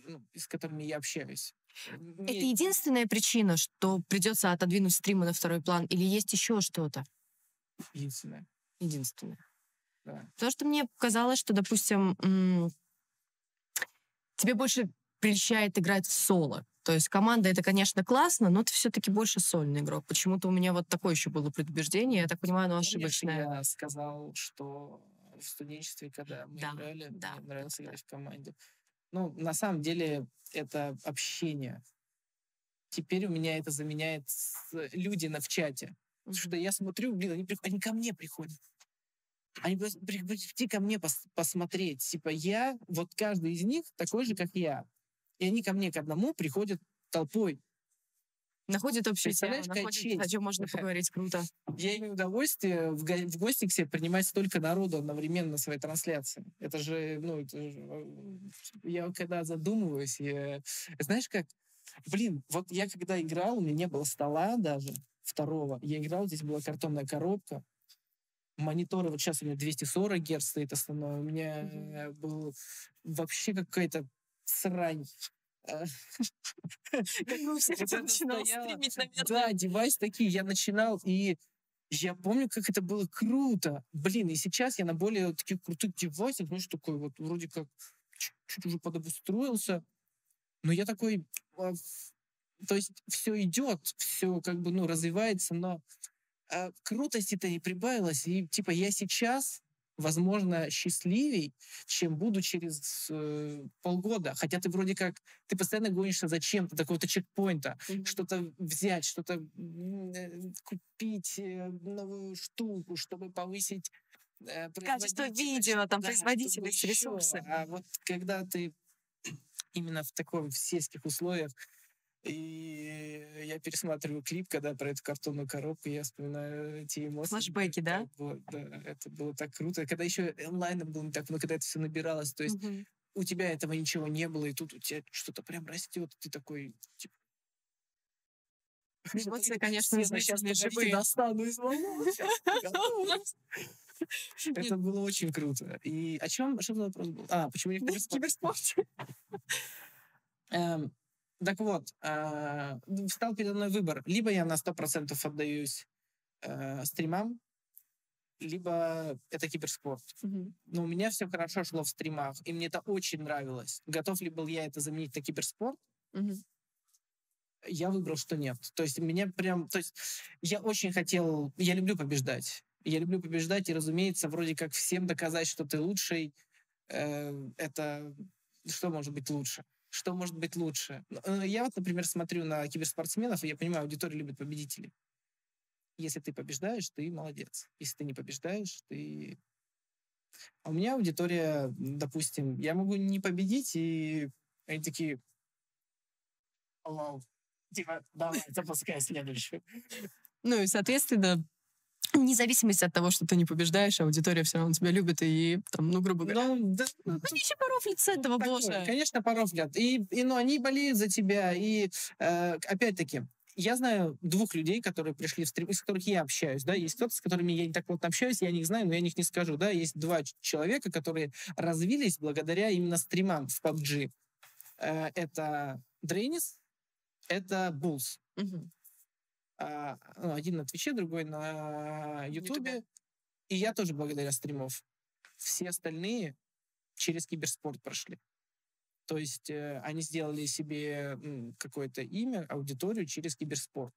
ну, с которыми я общаюсь. Это Мне единственная причина, что придется отодвинуть стримы на второй план, или есть еще что-то? единственное, Единственное. да. Потому что мне казалось, что, допустим, м, тебе больше прельщает играть в соло. То есть команда — это, конечно, классно, но ты все-таки больше сольный игрок. Почему-то у меня вот такое еще было предубеждение. Я так понимаю, оно Помнишь, ошибочное. я сказал, что в студенчестве, когда мы Да, играли, да, мне да, нравилось да. играть в команде. Ну, на самом деле, это общение. Теперь у меня это заменяет с- люди на в чате. Потому что Мгм. я смотрю, блин, они, прих- они ко мне приходят. Они просто при- прийти ко мне пос- посмотреть. Типа я, вот каждый из них такой же, как я. И они ко мне к одному приходят толпой. Находит общую тему, Представляешь, какая находит, о честь? чем можно поговорить. Круто. Я имею удовольствие в, го- в гости к себе принимать столько народу одновременно на своей трансляции. Это же, ну, это же, э, я вот когда задумываюсь, я- знаешь как, блин, вот я когда играл, у меня не было стола даже второго, я играл, здесь была картонная коробка, мониторы, вот сейчас у меня двести сорок Гц стоит основной, у меня Мгм. э, был вообще какая-то срань. Э, Как бы у всех Вот это это начинал стояло. стримить, Да, наверное. девайс такие, я начинал, и я помню, как это было круто. Блин, и сейчас я на более таких крутых девайсах, знаешь, такой вот вроде как чуть-чуть уже подобустроился, но я такой, а, ф- то есть все идет, все как бы, ну, развивается, но а, крутости-то не прибавилось, и типа я сейчас, возможно, счастливей, чем буду через э, полгода. Хотя ты вроде как, ты постоянно гонишься за чем-то, до какого-то чекпоинта, Мгм. что-то взять, что-то м, э, купить, э, новую штуку, чтобы повысить э, Качество производительность, видео, там, да, чтобы производительность, еще. ресурсы. А вот когда ты именно в такой, в сельских условиях, и я пересматриваю клип, когда про эту картонную коробку, я вспоминаю те эмоции. Флэшбэки, да? Так было, да, это было так круто. Когда еще онлайна было не так много, когда это все набиралось, то есть Мгм. у тебя этого ничего не было, и тут у тебя что-то прям растет, ты такой, типа, Эмоции, конечно, сено, сейчас, удивительные, погодите, живые. достану из волос, щас приготовлюсь». Нет, Это было очень круто. И о чем, что за вопрос был? А, почему не в киберспорте? киберспорте. Эм, так вот, а, встал передо мной выбор. Либо я на сто процентов отдаюсь э, стримам, либо это киберспорт. Мгм. Но у меня все хорошо шло в стримах, и мне это очень нравилось. Готов ли был я это заменить на киберспорт? Мгм. Я выбрал, что нет. То есть мне прям... То есть я очень хотел... Я люблю побеждать. Я люблю побеждать, и, разумеется, вроде как всем доказать, что ты лучший, э, это... Что может быть лучше? Что может быть лучше? Ну, э, Я вот, например, смотрю на киберспортсменов, и я понимаю, аудитория любит победителей. Если ты побеждаешь, ты молодец. Если ты не побеждаешь, ты... А у меня аудитория, м, допустим, я могу не победить, и они такие, вау, типа, давай, запускай следующую. Ну и, соответственно, вне зависимости от того, что ты не побеждаешь, аудитория все равно тебя любит, и там, ну, грубо говоря, Ну, да, ну, они еще порофлят с этого, такое, боже. конечно, порофлят. И, и, ну, они болеют за тебя. И, э, опять-таки, я знаю двух людей, которые пришли в стрим, из которых я общаюсь, да, есть кто-то, с которыми я не так плотно общаюсь, я о них знаю, но я о них не скажу, да, есть два ч- человека, которые развились благодаря именно стримам в пабг. Э, это Дрейнис, это Булс. Мгм. А, ну, один на Твиче, другой на Ютубе. Ютубе, и я тоже благодаря стримов. Все остальные через киберспорт прошли. То есть э, они сделали себе м, какое-то имя, аудиторию через киберспорт.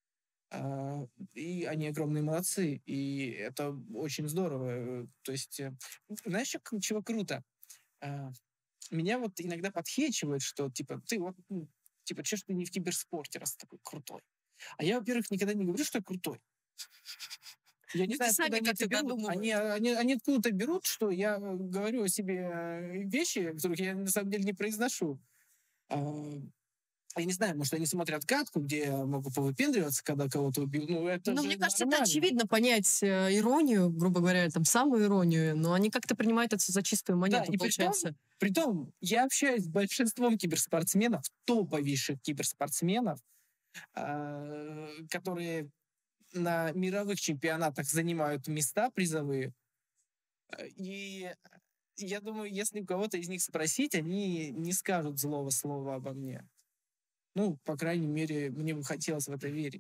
А, и они огромные молодцы, и это очень здорово. Э, То есть, э, знаешь, чё кру- чего круто? А, Меня вот иногда подхечивает, что типа ты вот, м, типа, че ж ты не в киберспорте, раз ты такой крутой? А я, во-первых, никогда не говорю, что я крутой. Я не Люди знаю, откуда сами они это как-то берут. Они, додумывают. они, они откуда-то берут, что я э, говорю о себе э, вещи, которых я на самом деле не произношу. А, Я не знаю, может, они смотрят катку, где я могу повыпендриваться, когда кого-то убил. Ну, это Ну, же мне кажется, это нормально. очевидно понять э, иронию, грубо говоря, там, самую иронию, но они как-то принимают это за чистую Да, монету, и при том, получается. при том, я общаюсь с большинством киберспортсменов, топовейших киберспортсменов, а, которые на мировых чемпионатах занимают места призовые. Э, И я думаю, если у кого-то из них спросить, они не скажут злого слова обо мне. Ну, по крайней мере, мне бы хотелось в это верить.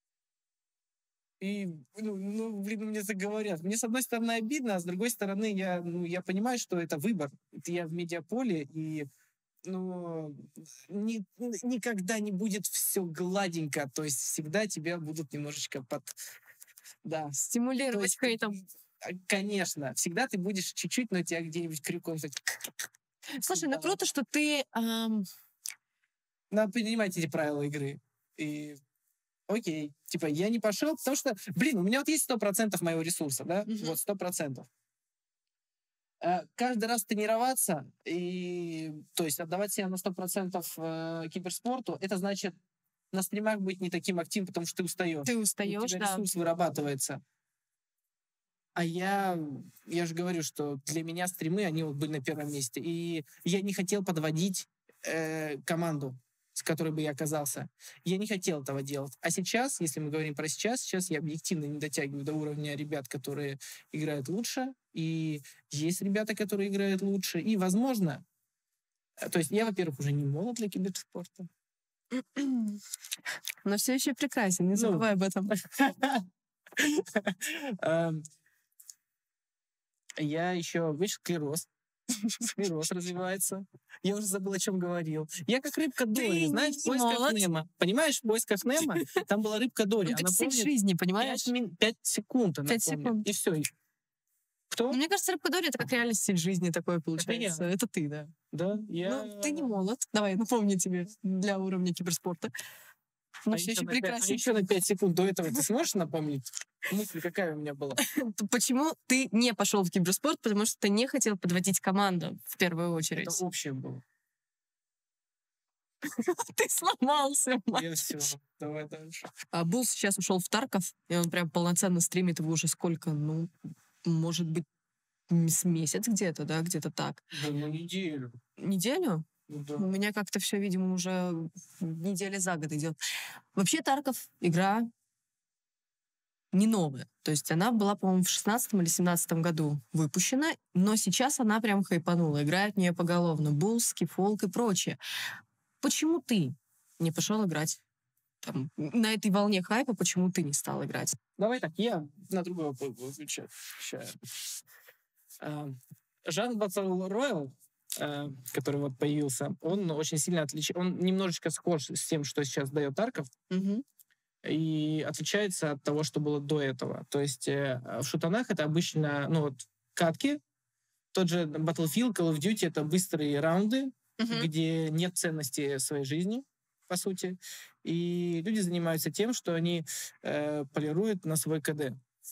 И, ну, ну, блин, мне так говорят. Мне, с одной стороны, обидно, а с другой стороны, я, ну, я понимаю, что это выбор. Это я в медиаполе, и ну, ни- никогда не будет все гладенько. То есть всегда тебя будут немножечко под... Да. То Стимулировать есть, хейтом. а, конечно, всегда ты будешь чуть-чуть, но тебя где-нибудь крюком... так, Слушай, ну да. круто, что ты... ам, Надо принимать эти правила игры. И окей, типа, я не пошел, потому что, блин, у меня вот есть сто процентов моего ресурса, да? Мгм. Вот, сто процентов. Э, Каждый раз тренироваться и, то есть, отдавать себя на сто процентов э, киберспорту, это значит на стримах быть не таким активным, потому что ты устаешь. ты У устаешь, тебя да. ресурс вырабатывается. А я, я же говорю, что для меня стримы, они вот были на первом месте. И я не хотел подводить э, команду, с которой бы я оказался. Я не хотел этого делать. А сейчас, если мы говорим про сейчас, сейчас я объективно не дотягиваю до уровня ребят, которые играют лучше. И есть ребята, которые играют лучше. И, возможно, э, то есть я, во-первых, уже не молод для киберспорта. Но все еще прекрасен, не Ну. забывай об этом. Эм, Я еще, видишь, склероз. Склероз развивается. Я уже забыл, о чем говорил. Я как рыбка Дори, не- знаешь, не в поисках молод. Немо. Понимаешь, в поисках Немо там была рыбка Дори. Ну, так Она стиль помнит жизни, понимаешь? пять секунд. Она Пять помнит. секунд. И все. Кто? Ну, мне кажется, рыбка Дори — это как реально стиль жизни такой получается. я. Это ты, да. Да, я... Ну, ты не молод. Давай, напомню тебе для уровня киберспорта. Но А все еще еще, на пять, а прекрасен. еще на пять секунд до этого ты сможешь напомнить? Мысль какая у меня была? Почему ты не пошел в киберспорт? Потому что ты не хотел подводить команду в первую очередь. Это общее было. Ты сломался. Я все. Давай дальше. А Бул сейчас ушел в Тарков, и он прям полноценно стримит его уже сколько? Ну, может быть, м, с месяц где-то, да, где-то так. Да, ну неделю. Неделю? Ну, да. У меня как-то все, видимо, уже недели за год идет. Вообще Тарков игра не новая. То есть она была, по-моему, в шестнадцатом или семнадцатом году выпущена, но сейчас она прям хайпанула. Играют в нее поголовно. Булл, Скифолк и прочее. Почему ты не пошел играть? Там, на этой волне хайпа почему ты не стал играть? Давай так, я на другого буду отвечать. Ща. А, Жанр Battle Royale, а, который вот появился, он очень сильно отличается. Он немножечко схож с тем, что сейчас дает Тарков, Мгм. и отличается от того, что было до этого. То есть э, в шутанах это обычно, ну вот, катки. Тот же Battlefield, Call of Duty — это быстрые раунды, Мгм. где нет ценности своей жизни, по сути. И люди занимаются тем, что они э, полируют на свой КД.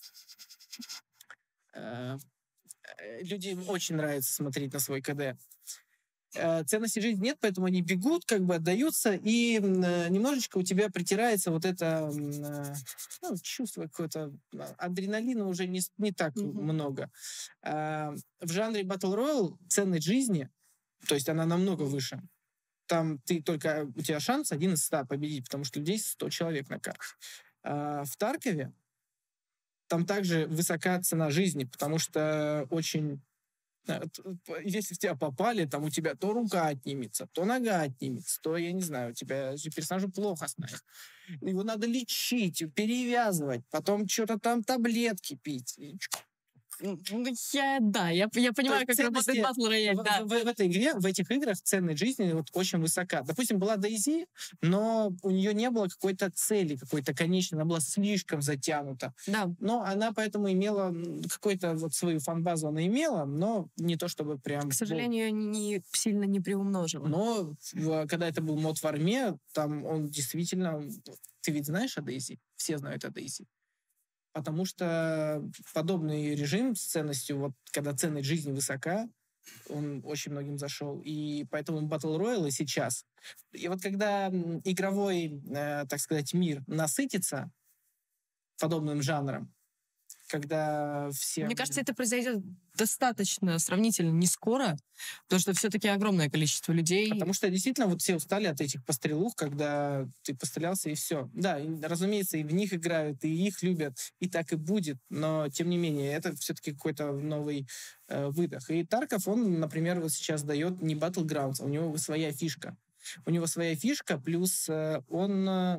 Э, э, Людям очень нравится смотреть на свой КД. Э, Ценности жизни нет, поэтому они бегут, как бы отдаются, и м, э, немножечко у тебя притирается вот это м, э, ну, чувство какое-то, а, адреналина уже не, с- не так Мгм. много. А, В жанре Battle Royale ценность жизни, то есть она намного выше. Там ты только, у тебя шанс один из ста победить, потому что людей сто человек на карте. А в Таркове там также высока цена жизни, потому что очень... э, т- п- Если в тебя попали, там у тебя то рука отнимется, то нога отнимется, то, я не знаю, у тебя же персонажу плохо станет. Его надо лечить, перевязывать, потом что-то там таблетки пить. И Ну, я, да, я, я понимаю, как работает ценности батл рояль, в, да. в- в этой игре, в этих играх ценность жизни вот очень высока. Допустим, была Дейзи, но у нее не было какой-то цели, какой-то конечной, она была слишком затянута. Да. Но она поэтому имела м, какую-то вот свою фан-базу, она имела, но не то чтобы прям... К сожалению, не, сильно не приумножила. Но в- когда это был мод в арме, там он действительно... Ты ведь знаешь о Дейзи? Все знают о Дейзи. Потому что подобный режим с ценностью, вот когда ценность жизни высока, он очень многим зашел. И поэтому Battle Royale сейчас. И вот когда м, игровой, э, так сказать, мир насытится подобным жанром, когда все... Мне кажется, это произойдет достаточно сравнительно не скоро, потому что все-таки огромное количество людей. Потому что действительно вот все устали от этих пострелух, когда ты пострелялся и все. Да, и, разумеется, и в них играют, и их любят, и так и будет, но тем не менее, это все-таки какой-то новый э, выдох. И Тарков, он, например, вот сейчас дает не Battlegrounds, а у него своя фишка. У него своя фишка, плюс э, он... Э,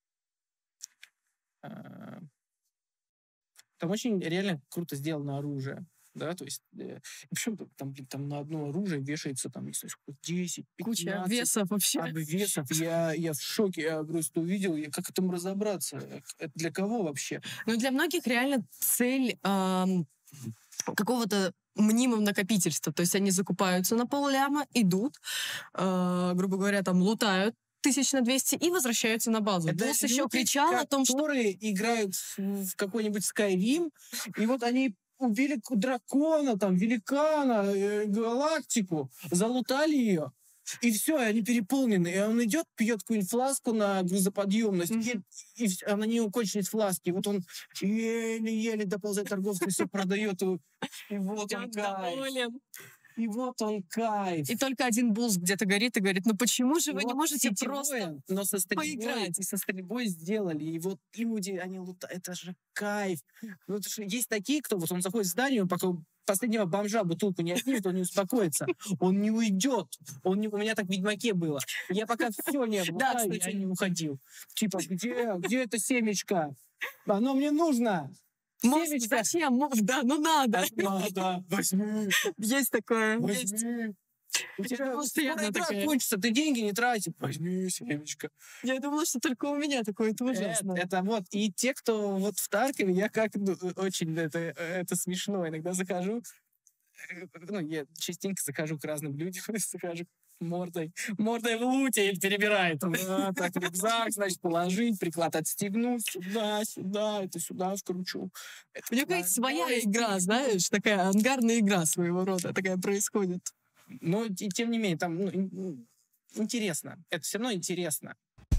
э, там очень реально круто сделано оружие. Да, то есть, э, причем там, блин, там на одно оружие вешается там, не знаю, десять, пятнадцать. Куча весов вообще. Обвесов. Я, я в шоке, я просто увидел, я, как этому разобраться? Это для кого вообще? Ну, для многих реально цель эм, какого-то мнимого накопительства. То есть они закупаются на полляма, идут, э, грубо говоря, там лутают тысяч на двести и возвращаются на базу. Это Босс еще люди, кричал о том, что... которые играют в, в какой-нибудь Skyrim, и вот они убили дракона, там, великана, э, галактику, залутали ее, и все, и они переполнены. И он идет, пьет какую-нибудь фласку на грузоподъемность, mm-hmm. и, и а на нее кончились фласки. И вот он еле-еле доползает торговцу, и все продает. И вот он кайф. И вот он кайф. И только один булс где-то горит и говорит, ну почему же и вы вот не можете сетевое, просто но со стрельбой, поиграть? И со стрельбой сделали. И вот люди, они лутают. Это же кайф. Ну, это же есть такие, кто вот он заходит в здание, он пока последнего бомжа бутылку не отнимет, он не успокоится. Он не уйдет. Он не... У меня так в Ведьмаке было. Я пока все не облутаю, я не уходил. Типа, где, где это семечко? Оно мне нужно. Может, зачем? Может, да, ну надо. Надо. Возьми. Есть такое. Возьми. У тебя постоянно игра такая. кончится, ты деньги не тратишь. Возьми семечко. Я думала, что только у меня такое, это ужасно. Это, это вот. И те, кто вот в Таркове, я как ну, очень это, это смешно. Иногда захожу, ну, я частенько захожу к разным людям, захожу мордой, мордой в луте и перебирает. А, так, рюкзак, значит, положить, приклад отстегнуть, сюда, сюда, это сюда вкручу. Это У меня какая-то своя игра, знаешь, такая ангарная игра своего рода такая происходит. Но и, тем не менее, там ну, интересно. Это все равно интересно.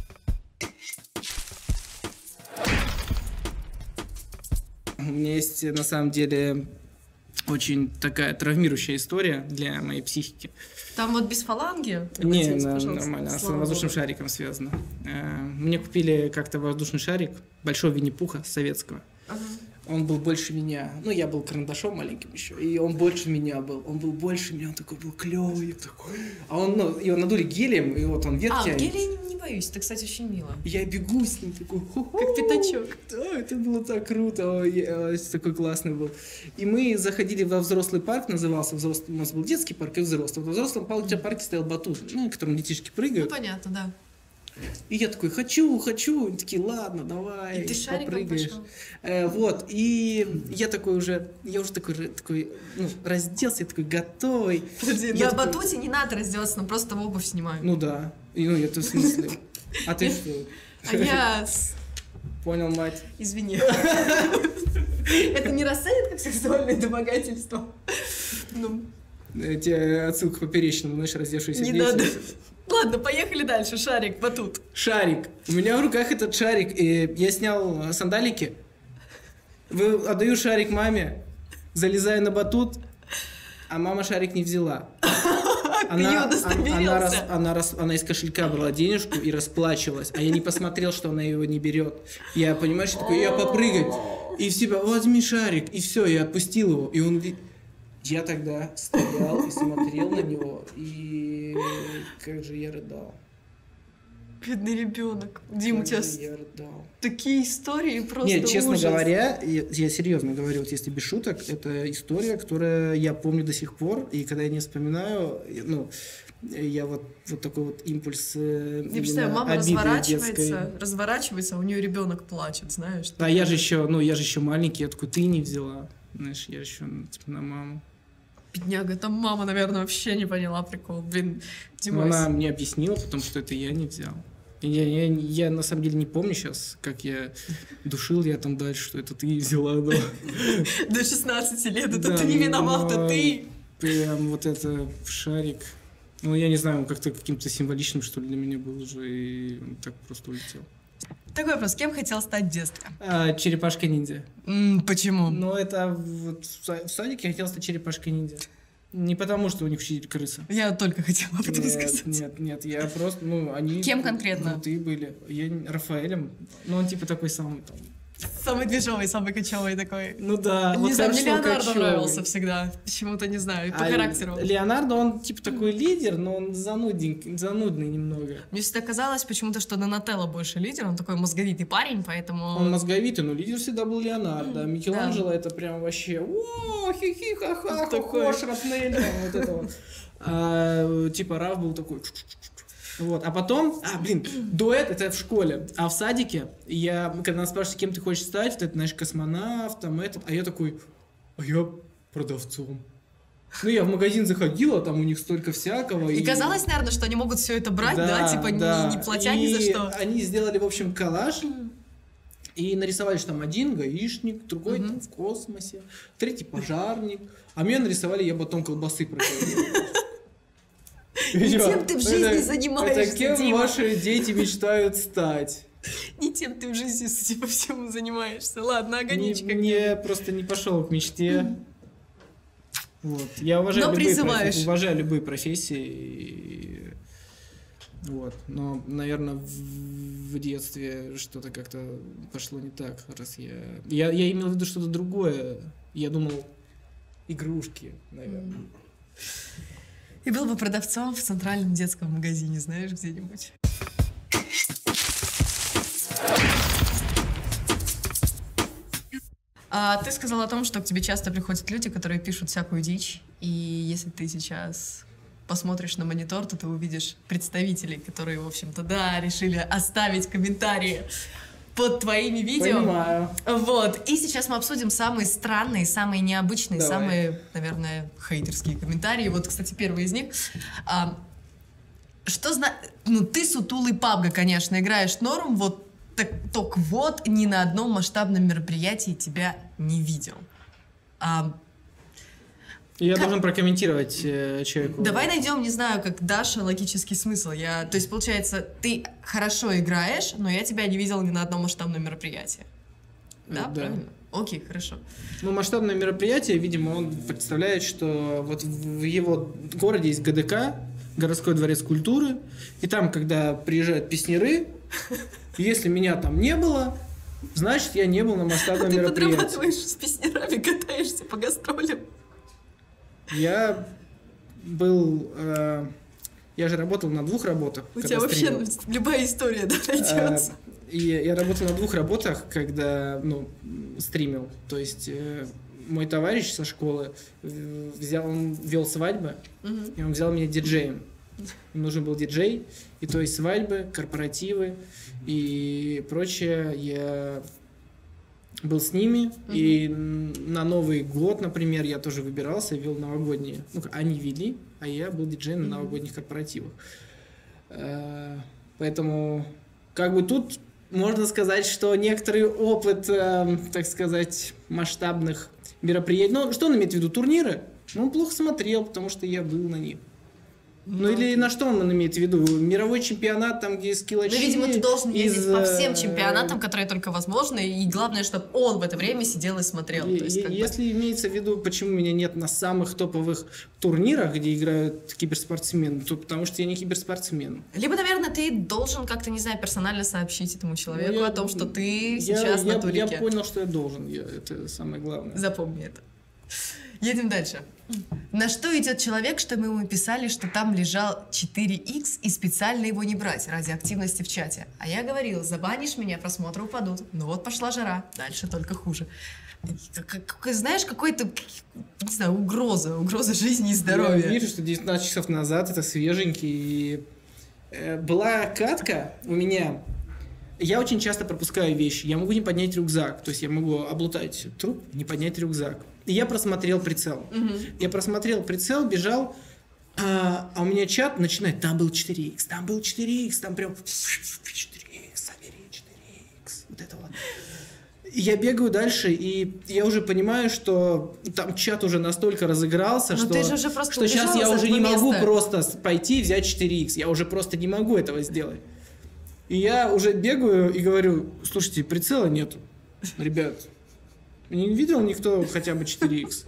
У меня есть, на самом деле, очень такая травмирующая история для моей психики. Там вот без фаланги? Не, на, нормально, с воздушным шариком связано. Мне купили как-то воздушный шарик большого Винни-Пуха советского. Ага. Он был больше меня. Ну, я был карандашом маленьким еще. И он больше меня был. Он был больше меня. Он такой был клевый. Такой. А он, ну, его надули гелем, и вот он вверх а, тянет. А, гелий не, не боюсь. Это, кстати, очень мило. Я бегу с ним такой. Как пятачок. Да, это было так круто. Ой, такой классный был. И мы заходили во взрослый парк, назывался взрослый. У нас был детский парк и взрослый. Во взрослом парке, парке стоял батут, ну, на котором детишки прыгают. Ну, понятно, да. И я такой, хочу, хочу. Они такие, ладно, давай, и ты попрыгаешь. Э, вот, и я такой уже, я уже такой, такой ну, разделся, я такой готовый. Подожди, я на такой, батуте не надо раздеваться, но просто обувь снимаю. Ну да, и, ну это в смысле. А ты что? А я... Понял, мать. Извини. Это не расценит как сексуальное домогательство? Ну... Тебе отсылка к поперечному, знаешь, раздевшийся не надо. Ладно, поехали дальше. Шарик, батут. Шарик. У меня в руках этот шарик, и я снял сандалики. Вы, отдаю шарик маме, залезаю на батут, а мама шарик не взяла. Она, она, она, рас, она, рас, она из кошелька брала денежку и расплачивалась, а я не посмотрел, что она его не берет. Я, понимаешь, такой, я попрыгать, и в себя, возьми шарик, и все, я отпустил его, и он... Я тогда стоял и смотрел на него, и как же я рыдал. Бедный ребенок. Дим, у тебя я рыдал. Такие истории просто Нет, честно ужас. говоря, я, я серьезно говорю, вот если без шуток, это история, которую я помню до сих пор, и когда я не вспоминаю, ну, я вот, вот такой вот импульс. Я представляю, мама разворачивается, детской. разворачивается, а у нее ребенок плачет, знаешь. А я же еще, ну, я же еще маленький, я такой, ты не взяла. Знаешь, я еще типа, на маму. Бедняга, там мама, наверное, вообще не поняла прикол. Блин, Димас. Она мне объяснила, потому что это я не взял. Я, я, я на самом деле не помню сейчас, как я душил я там дальше, что это ты взяла. Но... До шестнадцати лет, это ты не виноват, это ты. Прям вот это шарик. Ну, я не знаю, он как-то каким-то символичным, что ли, для меня был уже, и он так просто улетел. Такой вопрос. Кем хотел стать в детстве? А, черепашка-ниндзя. М, почему? Но это вот в са- в садике я хотел стать черепашкой-ниндзя. Не потому, что у них учитель крыса. Я только хотела об этом Нет, сказать. нет, нет, я просто, ну, они... Кем конкретно? Крутые были. Я не- Рафаэлем, ну, он типа такой самый там... Самый движовый, самый кочевый такой. Ну да, Не вот знаю, хорошо мне Леонардо кочевый. нравился всегда. Почему-то не знаю, по А характеру. Леонардо, он типа такой лидер, но он занудненький, занудный немного. Мне всегда казалось почему-то, что Донателло больше лидер, он такой мозговитый парень, поэтому... Он мозговитый, но лидер всегда был Леонардо. А Микеланджело это прям вообще... О, хи-хи-ха-ха, Такой. хо-хо, шрапнель. там, Вот это вот. А, типа Раф был такой... Вот, а потом, а, блин, дуэт это в школе, а в садике я, когда нас спрашивают, кем ты хочешь стать, вот это, знаешь, космонавтом, этот, а я такой, а я продавцом. Ну, я в магазин заходила, там у них столько всякого. И казалось, наверное, что они могут все это брать, да, типа да. Не, не платя и ни за что. Они сделали, в общем, коллаж и нарисовали, что там один гаишник, другой Мгм. там в космосе, третий пожарник, а меня нарисовали, я батон колбасы проходил. Не тем ты в жизни занимаешься, Это кем Дима. ваши дети мечтают стать? Не тем ты в жизни, судя по всему, занимаешься. Ладно, огонечка. Не- Мне просто не пошел к мечте. Вот. Я уважаю Но любые, призываешь. профи- уважаю любые профессии. и- Вот. Но, наверное, в, в детстве что-то как-то пошло не так, раз я... я. Я имел в виду что-то другое. Я думал, игрушки, наверное. И был бы продавцом в центральном детском магазине, знаешь, где-нибудь. А ты сказала о том, что к тебе часто приходят люди, которые пишут всякую дичь, и если ты сейчас посмотришь на монитор, то ты увидишь представителей, которые, в общем-то, да, решили оставить комментарии под твоими видео. Понимаю. Вот. И сейчас мы обсудим самые странные, самые необычные, Давай. самые, наверное, хейтерские комментарии. Вот, кстати, первый из них. А, что зна... Ну, ты сутулый пабга, конечно, играешь норм, вот так, только вот ни на одном масштабном мероприятии тебя не видел. А, Я Как- должен прокомментировать э, человеку. давай найдем, не знаю, как Даша, логический смысл. Я, то есть, получается, ты хорошо играешь, но я тебя не видел ни на одном масштабном мероприятии. Да, Да. правильно? Окей, хорошо. Ну, масштабное мероприятие, видимо, он представляет, что вот в в его городе есть ГДК, городской дворец культуры, и там, когда приезжают песняры, если меня там не было, значит, я не был на масштабном Ты мероприятии. подрабатываешь с песнярами, катаешься по гастролям. Я был... э, я же работал на двух работах. У когда тебя вообще стримил. любая история, да, найдется. Э, И я работал на двух работах, когда, ну, стримил. То есть э, мой товарищ со школы э, взял, он вел свадьбы, Мгм. и он взял меня диджеем. Им нужен был диджей, и то есть свадьбы, корпоративы и прочее. Я был с ними, и м, на Новый год, например, я тоже выбирался и вел новогодние. Ну, они вели, а я был диджеем на Мгм. новогодних корпоративах. Э, Поэтому, как бы тут можно сказать, что некоторый опыт, э, так сказать, масштабных мероприятий. Ну, что он имеет в виду? Турниры? Ну, он плохо смотрел, потому что я был на них. Ну, или на что он имеет в виду? Мировой чемпионат, там, где скиллачи. Ну, видимо, ты должен ездить из, по всем э, чемпионатам, которые только возможны, и главное, чтобы он в это время сидел и смотрел. Е- То есть, е- как бы- Если имеется в виду, почему меня нет на самых топовых турнирах, где играют киберспортсмены, то потому что я не киберспортсмен. Либо, наверное, ты должен как-то, не знаю, персонально сообщить этому человеку Ну, я- о том, что ты Я- сейчас я, на турике. я понял, что я должен. Я- это самое главное. Запомни это. Едем дальше. На что идет человек, что мы ему писали, что там лежал четыре икс и специально его не брать ради активности в чате. А я говорил, забанишь меня, просмотры упадут. Ну вот пошла жара, дальше только хуже. Как- как- знаешь, какой-то, не знаю, угроза, угроза жизни и здоровья. Я вижу, что девятнадцать часов назад это свеженький. И, э, была катка у меня. Я очень часто пропускаю вещи. Я могу не поднять рюкзак. То есть я могу облутать труп, не поднять рюкзак. И я просмотрел прицел. Мгм. Я просмотрел прицел, бежал, а, а у меня чат начинает, там был четыре икс, там был четыре икс, там прям четыре икс, забери четыре икс. Вот это вот. И я бегаю дальше, и я уже понимаю, что там чат уже настолько разыгрался, Ну что, ты же уже просто что сейчас убежал я с уже этого не могу места. просто с- пойти и взять четыре икс. Я уже просто не могу этого сделать. И я уже бегаю и говорю, слушайте, прицела нету, ребят. Не видел никто хотя бы четыре икс?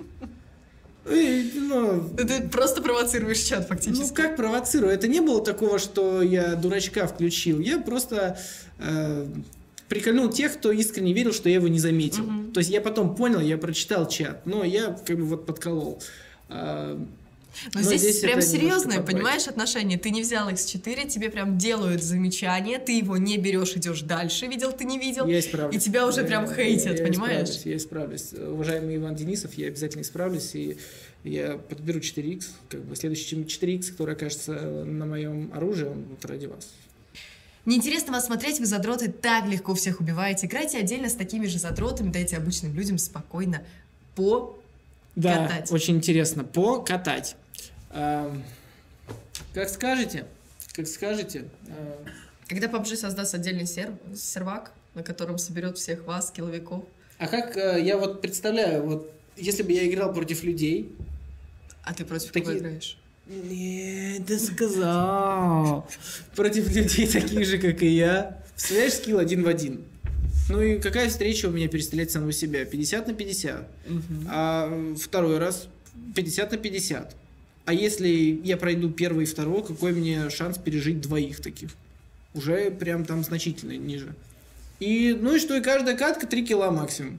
И, ну, Ты просто провоцируешь чат фактически. Ну, как провоцирую? Это не было такого, что я дурачка включил. Я просто э, прикольнул тех, кто искренне верил, что я его не заметил. Мгм. То есть я потом понял, я прочитал чат, но я как бы вот подколол. А, Но Но здесь, здесь прям это немножко серьезное, побаить. понимаешь, отношения. Ты не взял икс четыре, тебе прям делают замечание, ты его не берешь, идешь дальше, видел ты, не видел. Я исправлюсь. И тебя уже Я- прям я- хейтят, я понимаешь? исправлюсь, Я исправлюсь. Уважаемый Иван Денисов, я обязательно исправлюсь, и я подберу четыре икс. Как бы следующий четыре икс, который окажется на моем оружии, он будет ради вас. Неинтересно вас смотреть, вы задроты так легко всех убиваете. Играйте отдельно с такими же задротами, дайте обычным людям спокойно по... Да, Катать. очень интересно. Покатать. А, как скажете, как скажете. а, Когда пабг создаст отдельный серв... сервак, на котором соберет всех вас, килловиков, А как а, я вот представляю, вот если бы я играл против людей. а ты против Такие- кого играешь? Нет, ты сказал. Против людей таких же, как и я. Представляешь, скилл один в один. Ну и какая встреча у меня перестрелять самого себя? пятьдесят на пятьдесят. А второй раз пятьдесят на пятьдесят. А если я пройду первый и второй, какой мне шанс пережить двоих таких? Уже прям там значительно ниже. И, ну и что, и каждая катка три килла максимум.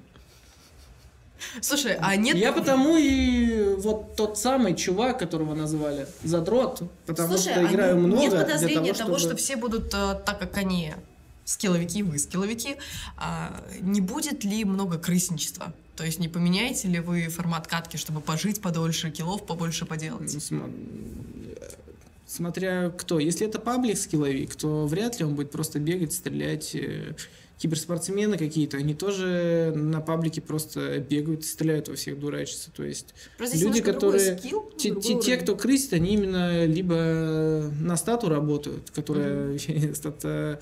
Слушай, а нет... Я потому и вот тот самый чувак, которого назвали задрот, потому Слушай, что а играю не- много нет для подозрения того, того, чтобы... что все будут э, так, как они, скилловики, вы скилловики, а, не будет ли много крысничества? То есть не поменяете ли вы формат катки, чтобы пожить подольше, киллов побольше поделать? Ну, см- Смотря кто. Если это паблик скилловик, то вряд ли он будет просто бегать, стрелять. Э, Киберспортсмены какие-то, они тоже на паблике просто бегают, стреляют во всех, дурачатся. То есть Просто здесь люди, немножко другой которые... скилл, Те, другой те- те, уровень. кто крысит, они именно либо на стату работают, которая стата...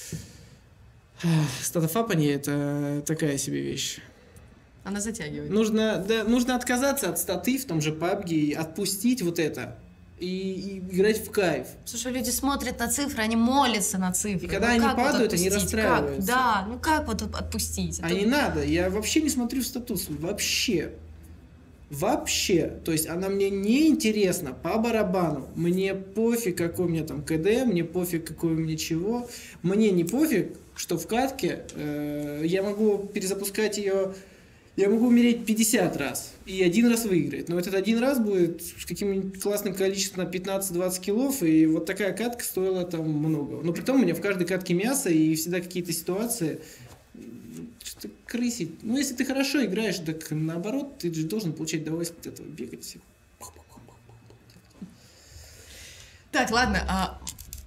Статофапание — это такая себе вещь. Она затягивает. Нужно, да, нужно отказаться от статы в том же пабге, и отпустить вот это и, и играть в кайф. Слушай, люди смотрят на цифры, они молятся на цифры. И когда Ну они как вот падают, они отпустить? Как? расстраиваются. Да, ну как вот отпустить? А Это- не надо, я вообще не смотрю в статус, вообще. Вообще. То есть она мне не интересна по барабану. Мне пофиг, какой у меня там КД, мне пофиг, какой у меня чего. Мне не пофиг, что в катке э, я могу перезапускать ее, я могу умереть пятьдесят раз и один раз выиграть. Но этот один раз будет с каким-нибудь классным количеством пятнадцать-двадцать киллов, и вот такая катка стоила там много. Но при том у меня в каждой катке мясо, и всегда какие-то ситуации... Что крысить? Ну, если ты хорошо играешь, так наоборот, ты же должен получать удовольствие от этого, бегать все. Так, ладно, а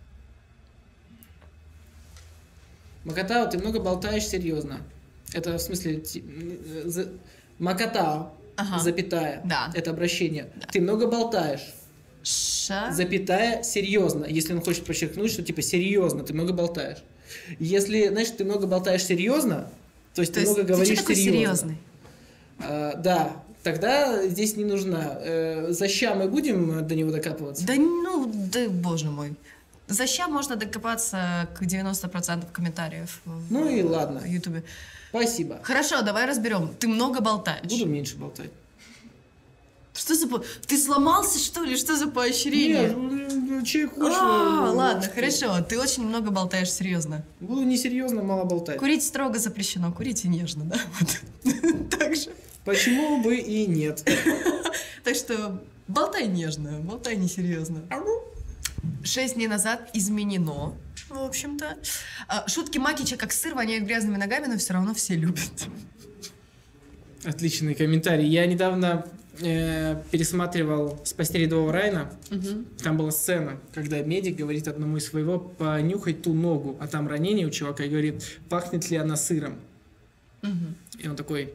Макатао, ты много болтаешь серьезно. Это в смысле... ти- э, за- Макатао, Ага. запятая. Да. Это обращение. Ты много болтаешь. ша... Запятая, серьезно. Если он хочет подчеркнуть, что типа серьезно, ты много болтаешь. Если, знаешь, ты много болтаешь серьезно, то есть То ты есть много ты говоришь что такой серьезно. серьезный? А, да, тогда здесь не нужна. Э, за ща мы будем до него докапываться? Да ну, да боже мой. За ща можно докопаться к девяноста процентам комментариев в Ну и ладно. в Ютубе. Спасибо. Хорошо, давай разберем. Ты много болтаешь. Буду меньше болтать. Что за... по- Ты сломался, что ли? Что за поощрение? Нет, человек хочет... А, э, ладно, что- хорошо. Ты очень много болтаешь серьезно. Буду несерьезно, мало болтать. Курить строго запрещено, курите нежно, да? Вот. Так же. Почему бы и нет? Так что болтай нежно, болтай несерьезно. Шесть дней назад изменено, в общем-то. А, Шутки Макича как сыр воняют грязными ногами, но все равно все любят. Отличный комментарий. Я недавно э, пересматривал «Спасти рядового Райана». Там была сцена, когда медик говорит одному из своего понюхать ту ногу, а там ранение у чувака, и говорит, пахнет ли она сыром. Мгм. И он такой...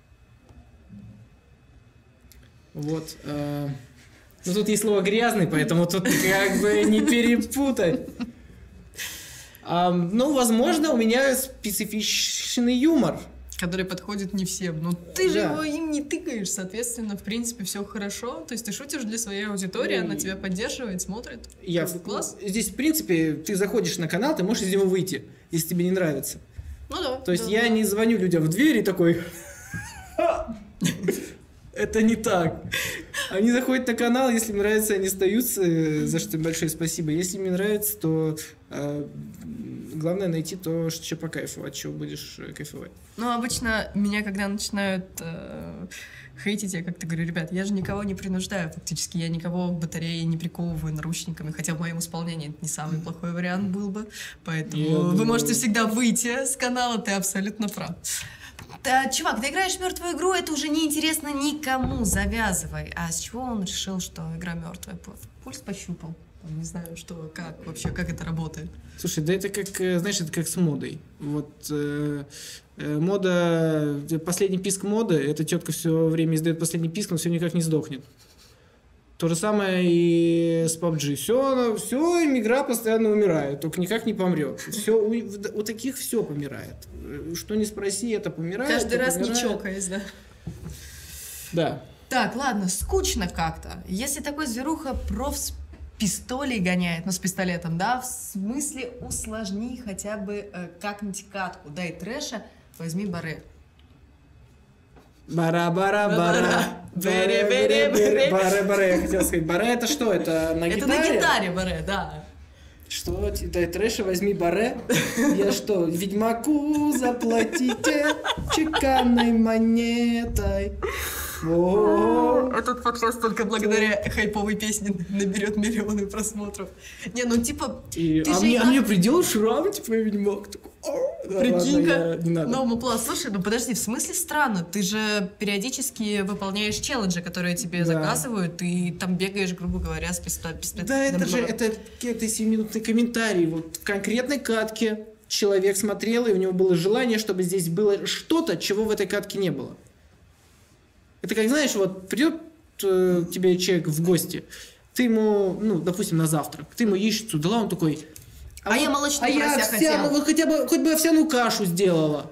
Вот. э, Ну, тут есть слово «грязный», поэтому тут как бы не перепутать. А, ну, возможно, у меня специфичный юмор. который подходит не всем. Но ты же Да. его им не тыкаешь, соответственно, в принципе, все хорошо. То есть ты шутишь для своей аудитории, Ну, она тебя поддерживает, смотрит. Я Как бы в- класс. Здесь, в принципе, ты заходишь на канал, ты можешь из него выйти, если тебе не нравится. Ну да. То есть да, я да. не звоню людям в дверь и такой... Это не так. Они заходят на канал, если им нравится, они остаются, э, за что им большое спасибо. Если им не нравится, то э, главное найти то, что по кайфу, от чего будешь э, кайфовать. Ну, обычно меня, когда начинают э, хейтить, я как-то говорю, ребят, я же никого не принуждаю фактически, я никого в батарее не приковываю наручниками, хотя в моем исполнении это не самый плохой вариант был бы, поэтому Я вы думаю- можете всегда выйти с канала, ты абсолютно прав. Да, чувак, ты играешь в мертвую игру, это уже не интересно никому, завязывай. А с чего он решил, что игра мертвая? Пульс пощупал. Не знаю, что, как вообще, как это работает. Слушай, да это как, э, знаешь, это как с модой. Вот э, э, мода, э, последний писк моды, эта тетка все время издает последний писк, но все никак не сдохнет. То же самое и с пабджи. Все, все, игра постоянно умирает, только никак не помрет. Все, у, у таких все помирает. Что не спроси, это помирает. Каждый это раз не помирает. чокаясь, да. Да. Так, ладно, скучно как-то. Если такой зверуха проф с пистолей гоняет, ну с пистолетом, да, в смысле усложни хотя бы э, как-нибудь катку, дай трэша, возьми баре. Бара-бара-бара. Бере-бере-бере. Бара-бара, я хотел сказать. Бара это что? Это на Это гитаре? на гитаре баре, да. Что? Дай трэша, возьми баре. Я что, ведьмаку заплатите чеканной монетой. О, Этот подкаст только благодаря хайповой песне наберет миллионы просмотров. Не, ну типа, И- ты а, же мне, а игра- мне придел шрам, типа, ведьмак. Такой, «О, да Прикинь-ка. ладно, я- не надо. Ну, Мапла, слушай, ну подожди, в смысле странно? Ты же периодически выполняешь челленджи, которые тебе Да. заказывают, и там бегаешь, грубо говоря, с пистолетом. Да, это же это какие-то семиминутные комментарии. Вот в конкретной катке человек смотрел, и у него было желание, чтобы здесь было что-то, чего в этой катке не было. Это как, знаешь, вот придет э, тебе человек в гости, ты ему, ну, допустим, на завтрак, ты ему яичницу дала, он такой... А я молочную а я порося овсяну, хотел». вот хотя бы, хоть бы овсяную кашу сделала.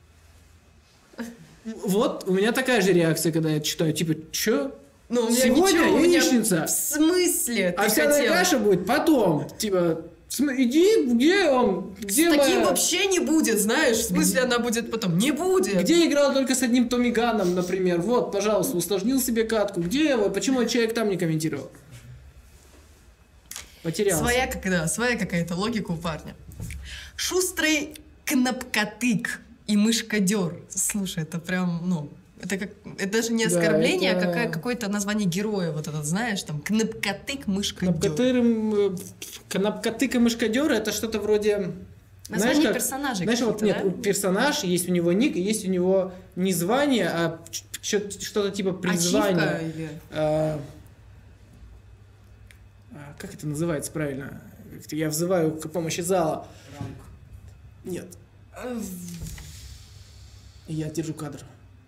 Вот, у меня такая же реакция, когда я читаю, типа, чё? Ну, у меня Сегодня ничего, у меня- яичница. В смысле ты Овсяная хотел? каша будет потом. Типа, см- иди, где он? Где С таким моя- вообще не будет, знаешь? В смысле она будет потом? Не будет. Где играл только с одним Томми Ганном, например? Вот, пожалуйста, усложнил себе катку. Где его? Почему этот человек там не комментировал? Потерялся. Своя, как, да, своя какая-то логика у парня. Шустрый кнопкотык и мышкадер. Слушай, это прям, ну, это как, это даже не Да, оскорбление, это- а какая- какое-то название героя, вот этот, знаешь, там, кнопкотык, мышкадер. Кнопкотырым, э, Кнопкотык и мышкадер это что-то вроде... Название как- персонажей Знаешь, вот какие-то, нет, да? персонаж, есть у него ник, и есть у него не звание, а ч- ч- что-то типа призвания. Ачивка или... А, а, как это называется правильно? Как-то я взываю к помощи зала. Нет. Я держу кадр.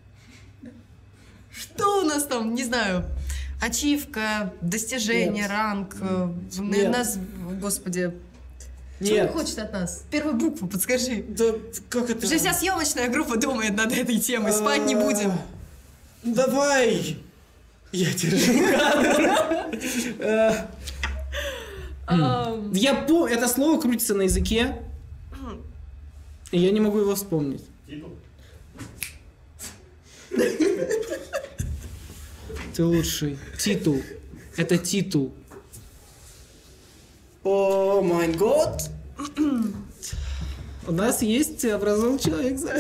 Что у нас там, не знаю, ачивка, достижение, Нет. ранг, э, на- Нет. нас, господи, что Нет. он хочет от нас? Первую букву подскажи. Да как это? Уже вся съемочная группа думает над этой темой, спать не будем. А, Давай! Я держу кадр. Э, Ам, Я помню, это слово крутится на языке, и я не могу его вспомнить. Ты лучший. Титул. Это титул. О май год. У нас есть образованный человек, знаешь.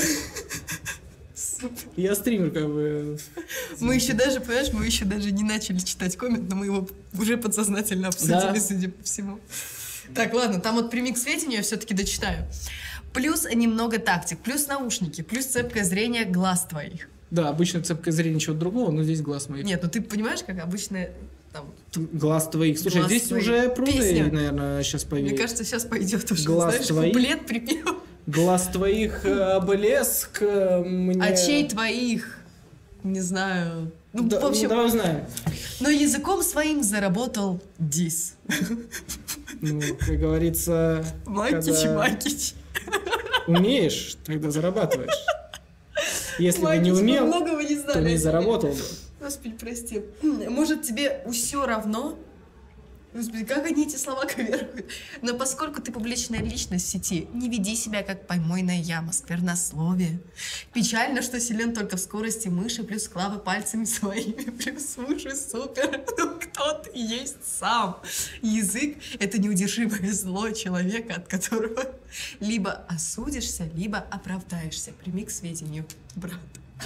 Я стример, как бы. Мы еще даже, понимаешь, мы еще даже не начали читать коммент, но мы его уже подсознательно обсудили, Да. судя по всему. Так, ладно, там вот прими к сведению, я все-таки дочитаю. Плюс немного тактик, плюс наушники, плюс цепкое зрение глаз твоих. Да, обычно цепкое зрение чего-то другого, но здесь глаз моих. Нет, ну ты понимаешь, как обычно там, Глаз твоих. Слушай, Глаз здесь твоих. уже пруды, Песня. наверное, сейчас мне появились. кажется, сейчас пойдет уже, Глаз знаешь, твоих? куплет припев. Глаз твоих э, блеск э, мне... Очей твоих, не знаю. Ну, Да, в общем, ну, давай узнаем. но языком своим заработал дис. Ну, как говорится, Макич, когда макич. умеешь, тогда зарабатываешь. Если бы Макич, не мы умел, многого не то знали о не тебе. заработал бы. Господи, прости. Может, тебе все равно? Господи, как они эти слова коверкают. Но поскольку ты публичная личность в сети, не веди себя как помойная яма, сквернословие. Печально, что силен только в скорости мыши, плюс клавы пальцами своими, плюс уши супер. Ну, кто ты есть сам? Язык — это неудержимое зло человека, от которого либо осудишься, либо оправдаешься. Прими к сведению, брат.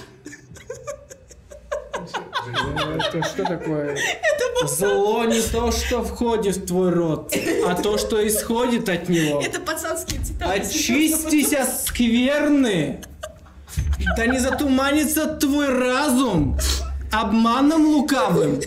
Это что такое? Зло не то, что входит в твой рот, а то, что исходит от него. Это пацанские цитаты. Очистись от скверны, да не затуманится твой разум обманом лукавым.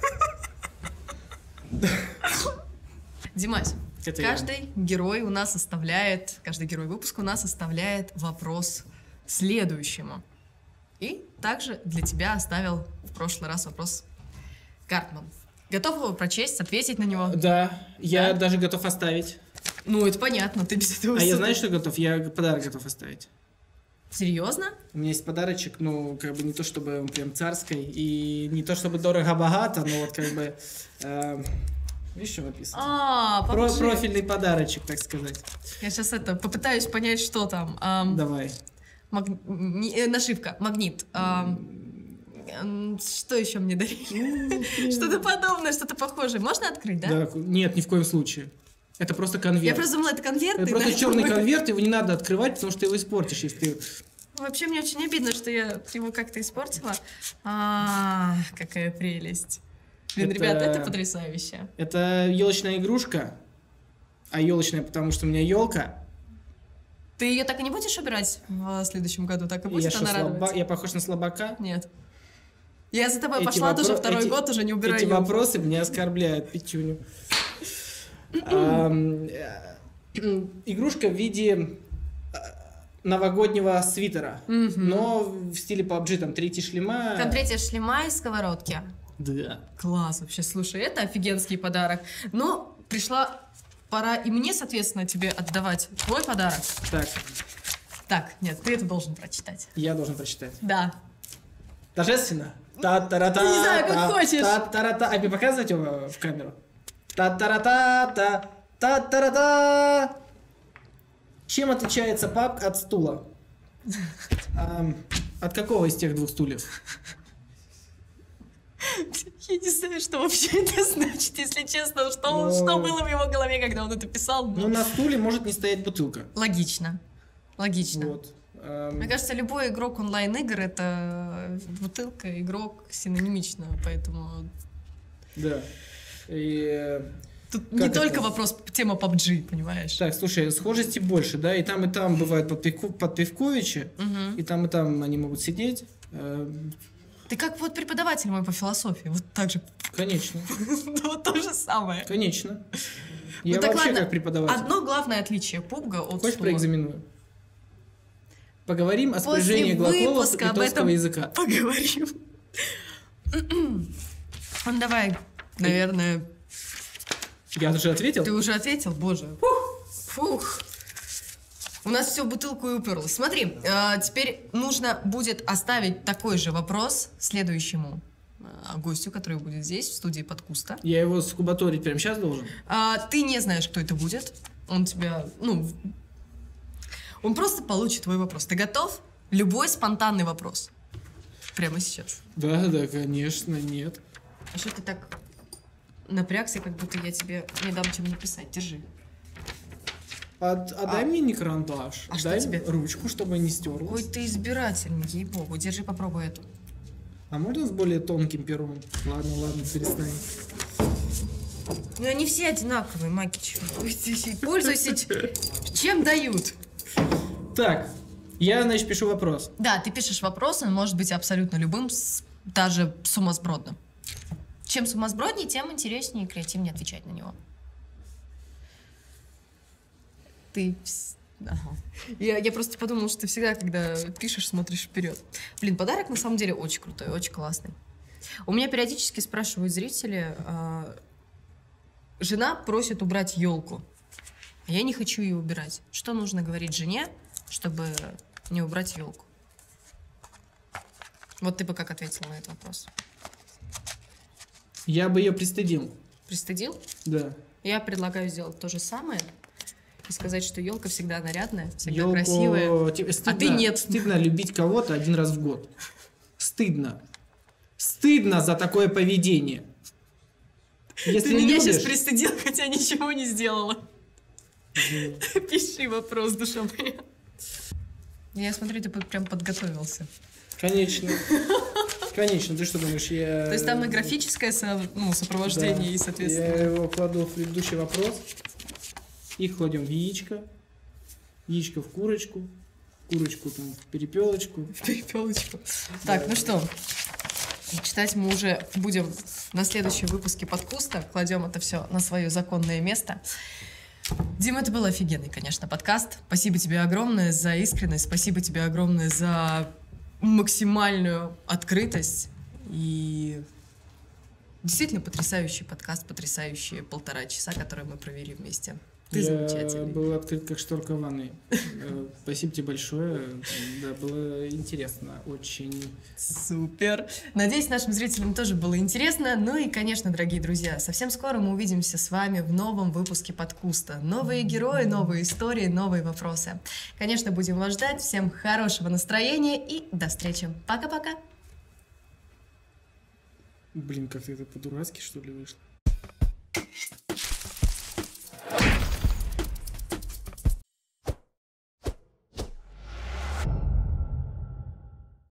Димась, Это я. каждый герой у нас оставляет, каждый герой выпуска у нас оставляет вопрос следующему. И также для тебя оставил в прошлый раз вопрос Картман. Готов его прочесть, ответить на него? Да, я Да? даже готов оставить. Ну, это понятно, ты без этого... А я супер. знаешь, что готов? Я подарок готов оставить. Серьезно? У меня есть подарочек, ну, как бы не то чтобы он прям царский, и не то чтобы дорого-богато, но вот как бы... э, видишь, что написано? А, Про- PUBG. профильный подарочек, так сказать. Я сейчас это попытаюсь понять, что там. Ам, Давай. маг- не- э, нашивка, магнит. Ам, м, что еще мне дарили? Что-то подобное, что-то похожее. Можно открыть, да? Да, нет, ни в коем случае. Это просто конверт. Я просто думала, это конверт. Это и просто на- черный конверт, его не надо открывать, потому что ты его испортишь, если ты... Вообще, мне очень обидно, что я его как-то испортила. А, какая прелесть. Блин, Это- ребята, это потрясающе. Это елочная игрушка, а елочная, потому что у меня елка. Ты ее так и не будешь убирать в следующем году? Так и Я, будет что, она слаба- радоваться? я похож на слабака? Нет. Я за тобой Эти пошла тоже вопро- второй эти- год, уже не убираю Эти ёлку. вопросы меня оскорбляют, Петюню. Ам, э, Игрушка в виде э, новогоднего свитера, Мгм. но в стиле пабджи, там третий шлема. Там третья шлема и сковородки. Да. Класс вообще, слушай, это офигенский подарок. Но пришла пора и мне, соответственно, тебе отдавать твой подарок. Так, Так, нет, ты это должен прочитать. я должен прочитать. Да. Торжественно? Та-та-ра-та, Не знаю, как та- хочешь. Та-та-ра-та. А мне показывать его в камеру? Та-та-ра-та-та, та-та-ра-та. Чем отличается пап от стула? Ам, От какого из тех двух стульев? Я не знаю, что вообще это значит, если честно, что, Ну. что было в его голове, когда он это писал. но- Ну, на стуле может не стоять бутылка. Логично. Логично. Вот. Ам, Мне кажется, любой игрок онлайн-игр — это бутылка, игрок синонимично, поэтому Да. И, э, тут не Как это? только вопрос тема пабджи, понимаешь? так, слушай, схожести больше, да? И там, и там бывают подпивко- подпивковичи, Мгм. и там, и там они могут сидеть. Эм, Ты как вот преподаватель мой по философии, вот так же, Конечно, ну, вот то же самое. конечно. Я Ну так вообще ладно, как преподаватель. Одно главное отличие пубга от Хочешь стула. проэкзаменую? Поговорим о После спряжении глаголов выпуска об литовского этом языка. Поговорим. Ну давай, наверное, Я уже ответил? ты уже ответил, боже. Фух. У нас все в бутылку и уперлось. Смотри, э, теперь нужно будет оставить такой же вопрос следующему э, гостю, который будет здесь, в студии Подкуста. Я его скубаторить прямо сейчас должен? А, ты не знаешь, кто это будет. Он тебя, ну, в- он просто получит твой вопрос. Ты готов? Любой спонтанный вопрос. Прямо сейчас. Да, да, конечно, нет. А что ты так напрягся, как будто я тебе не дам чем написать? Держи. А, а дай мне не карандаш. А что дай тебе? ручку, чтобы не стерлась. Ой, ты избирательный, ей-богу. Держи, попробуй эту. А можно с более тонким пером? Ладно, ладно, перестань. Ну, они все одинаковые, Макич. Пользуйся, ч- чем дают. Так, я, значит, пишу вопрос. Да, ты пишешь вопрос, он может быть абсолютно любым, с- даже сумасбродным. Чем сумасброднее, тем интереснее и креативнее отвечать на него. Ты... вс- Ага. Я, я просто подумала, что ты всегда, когда пишешь, смотришь вперед. Блин, подарок на самом деле очень крутой, очень классный. У меня периодически спрашивают зрители, а, жена просит убрать елку, а я не хочу ее убирать. Что нужно говорить жене, чтобы не убрать елку? Вот ты бы как ответил на этот вопрос? Я бы ее пристыдил. Пристыдил? Да. Я предлагаю сделать то же самое и сказать, что елка всегда нарядная, всегда Ёлку... красивая. Тебе стыдно, А ты нет. Стыдно любить кого-то один раз в год. Стыдно. Стыдно за такое поведение. Если Ты меня любишь... сейчас пристыдил, хотя ничего не сделала. Пиши вопрос, душа моя. Я смотрю, ты прям подготовился. Конечно. Конечно, ты что думаешь, я... То есть там и графическое со- ну, сопровождение, Да. и, соответственно... Я его кладу в предыдущий вопрос. И кладем в яичко. Яичко в курочку. Курочку там в перепелочку. В перепелочку. Так, ну что, читать мы уже будем на следующем выпуске подкуста. Кладем это все на свое законное место. Дима, это был офигенный, конечно, подкаст. Спасибо тебе огромное за искренность. Спасибо тебе огромное за максимальную открытость. И действительно потрясающий подкаст, потрясающие полтора часа, которые мы провели вместе. Ты Я замечательный. был открыт, как шторка ванной. Э, Спасибо тебе большое. Да, было интересно. Очень. Супер. Надеюсь, нашим зрителям тоже было интересно. Ну и, конечно, дорогие друзья, совсем скоро мы увидимся с вами в новом выпуске подкуста. Новые герои, новые истории, новые вопросы. Конечно, будем вас ждать. Всем хорошего настроения и до встречи. Пока-пока. Блин, как-то это по-дурацки, что ли, вышло.